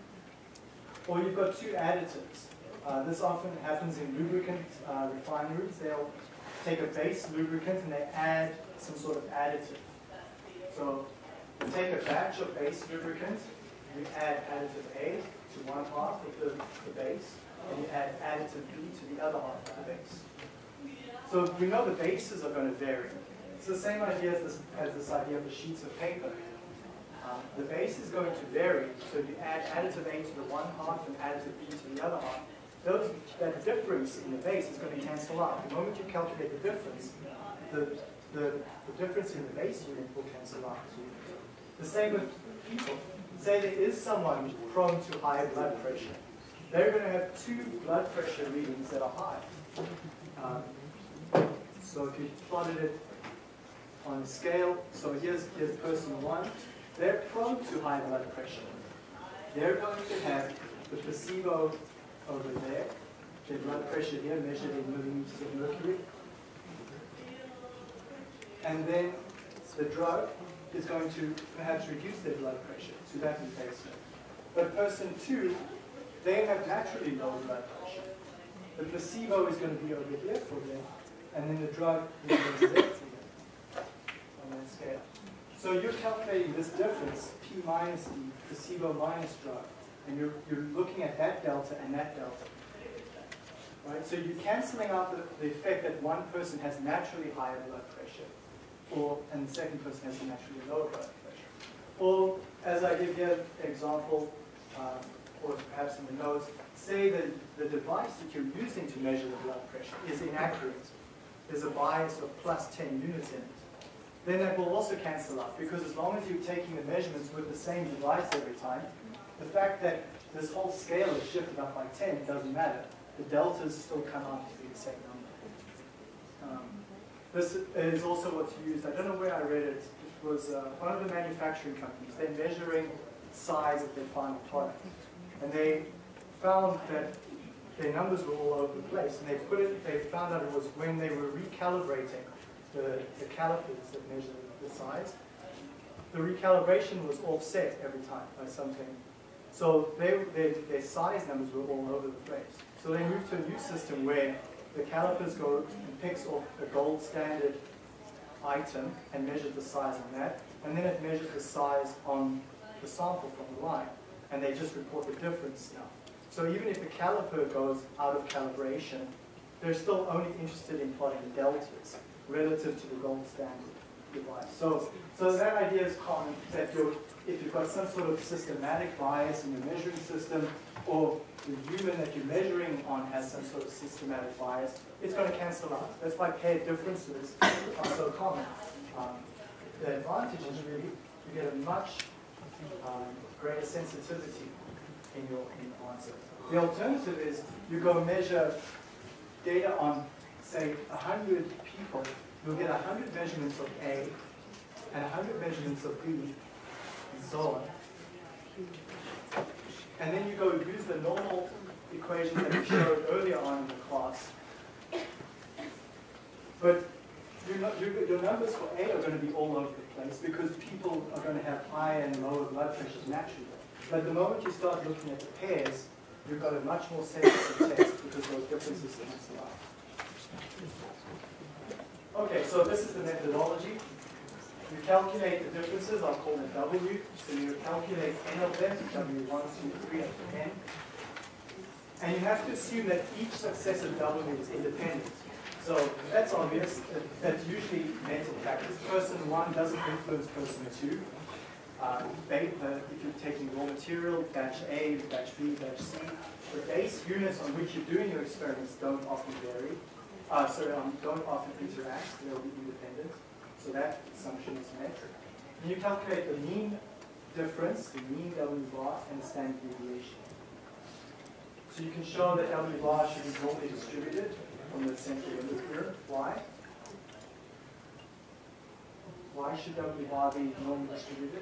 Speaker 1: Or you've got two additives. This often happens in lubricant refineries. They'll take a base lubricant and they add some sort of additive. So you take a batch of base lubricant, you add additive A to one half of the base, and you add additive B to the other half of the base. So we know the bases are going to vary. It's the same idea as this idea of the sheets of paper. The base is going to vary, so if you add additive A to the one half and additive B to the other half, that difference in the base is going to cancel out. The moment you calculate the difference, the difference in the base unit will cancel out. The same with people. Say there is someone prone to high blood pressure. They're going to have two blood pressure readings that are high. So if you plotted it on a scale, so here's person 1, they're prone to high blood pressure. They're going to have the placebo over there, their blood pressure here measured in millimeters of mercury. And then the drug is going to perhaps reduce their blood pressure to that baseline. But person 2, they have naturally low blood pressure. The placebo is going to be over here for them, and then the drug is going to be there for them on that scale. So you're calculating this difference, P minus D, placebo minus drug, and you're looking at that delta and that delta. right? So you're canceling out the effect that one person has naturally higher blood pressure, and the second person has naturally lower blood pressure. Or, as I give here an example, or perhaps in the notes, say that the device that you're using to measure the blood pressure is inaccurate. There's a bias of plus 10 units in it. Then that will also cancel out, because as long as you're taking the measurements with the same device every time, the fact that this whole scale is shifted up by 10 doesn't matter. The deltas still come out to be the same number. This is also what's used, I don't know where I read it, it was one of the manufacturing companies. They're measuring size of their final product. And they found that their numbers were all over the place. And they found out it was when they were recalibrating the calipers that measure the size, the recalibration was offset every time by something. So their size numbers were all over the place. So they moved to a new system where the calipers go and picks off a gold standard item and measures the size on that, and then it measures the size on the sample from the line, and they just report the difference now. So even if the caliper goes out of calibration, they're still only interested in plotting the deltas relative to the gold standard device. So that idea is common, that if you've got some sort of systematic bias in your measuring system, or the human that you're measuring on has some sort of systematic bias, it's going to cancel out. That's why paired differences are so common. The advantage is really you get a much greater sensitivity in your answer. The alternative is you go measure data on, say, 100 people. You'll get 100 measurements of A and 100 measurements of B, and so on. And then you go use the normal equation that we showed earlier on in the class. But your numbers for A are going to be all over the place because people are going to have higher and lower blood pressures naturally. But the moment you start looking at the pairs, you've got a much more sensitive test because those differences cancel out. Okay, so this is the methodology. You calculate the differences, I'll call them W. So you calculate n of them, W1, 2, 3, up to n. And you have to assume that each successive W is independent. So that's obvious. That's usually meant in practice. Person 1 doesn't influence person 2. If you're taking raw material, batch A, batch B, batch C, the base units on which you're doing your experiments don't often vary. Don't often interact. They'll be independent. So that assumption is met. And you calculate the mean difference, the mean W bar, and the standard deviation. So you can show that W bar should be normally distributed from the central limit here. Why? Why should W bar be normally distributed?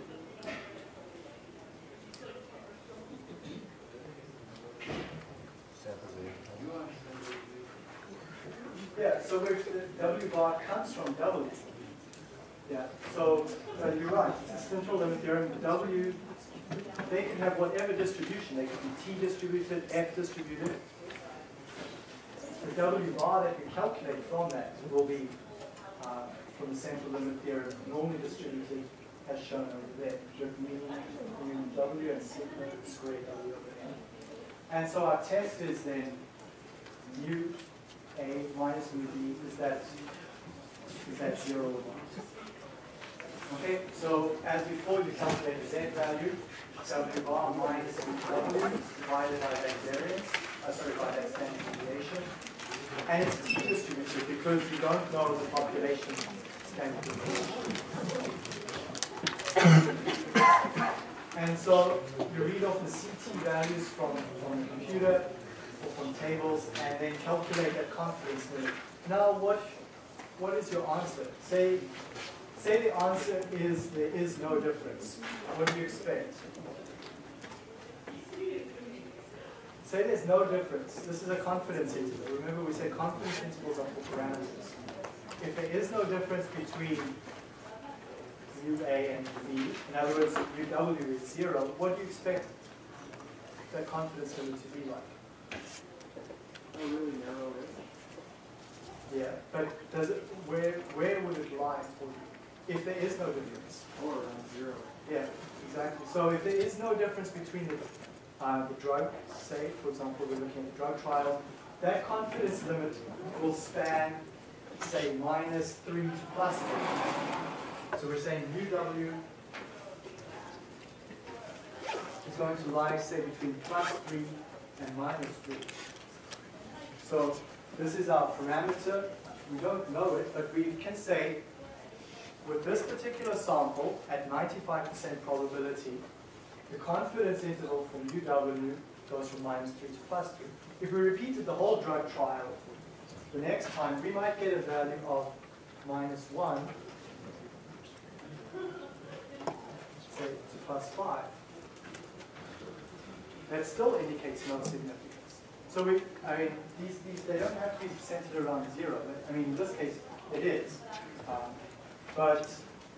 Speaker 1: Yeah, so the W bar comes from W. Yeah, so you're right. It's a central limit theorem. W, they can have whatever distribution. They could be T distributed, F distributed. The W bar that you calculate from that will be from the central limit theorem, normally distributed as shown over there, with mean W and sigma squared W over n. And so our test is then mu A minus mu B, is that 0 or 1? Okay, so as before, you calculate the Z value, W bar minus W divided by that variance, by that standard deviation. And it's T distributed because you don't know the population standard deviation. And so you read off the CT values from the computer or from tables and then calculate that confidence limit. Now what is your answer? Say the answer is there is no difference. What do you expect? Say there's no difference. This is a confidence interval. Remember we said confidence intervals are for parameters. If there is no difference between mu A and mu B, in other words, mu W is 0, what do you expect that confidence limit to be like?
Speaker 7: A really narrow range.
Speaker 1: Yeah, but where would it lie for you? If there is no difference.
Speaker 7: Or around 0.
Speaker 1: Yeah, exactly. So if there is no difference between the drug, say, for example, we're looking at the drug trial, that confidence limit will span, say, -3 to +3. So we're saying UW is going to lie, say, between +3 and -3. So this is our parameter. We don't know it, but we can say with this particular sample at 95% probability, the confidence interval from UW goes from -3 to +3. If we repeated the whole drug trial, the next time we might get a value of -1, say to +5. That still indicates no significance. So these they don't have to be centered around 0. I mean, in this case, it is. But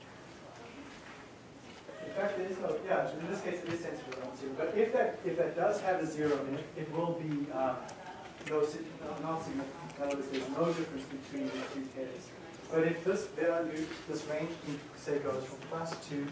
Speaker 1: in fact, there is no, yeah, in this case, it is centered around 0. But if that does have a 0 in it, it will be not significant. In other words, there's no difference between the two pairs. But if this value, this range, say, goes from +2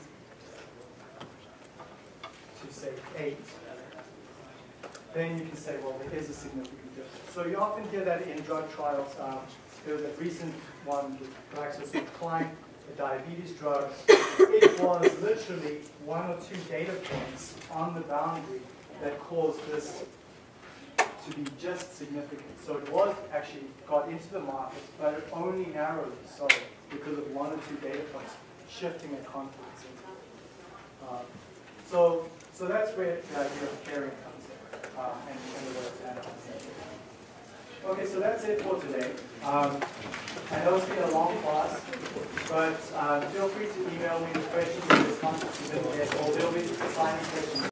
Speaker 1: to, say, 8, then you can say, well, there is a significant difference. So you often hear that in drug trials. There was a recent one with GlaxoSmithKline, a diabetes drug. It was literally 1 or 2 data points on the boundary that caused this to be just significant. So it was actually got into the market, but it only narrowly so because of 1 or 2 data points shifting a confidence interval. So that's where the idea of pairing comes in, and the way it's analyzed. Okay, so that's it for today. I know it's been a long class, but feel free to email me the questions in this conference, or there'll be assignment questions.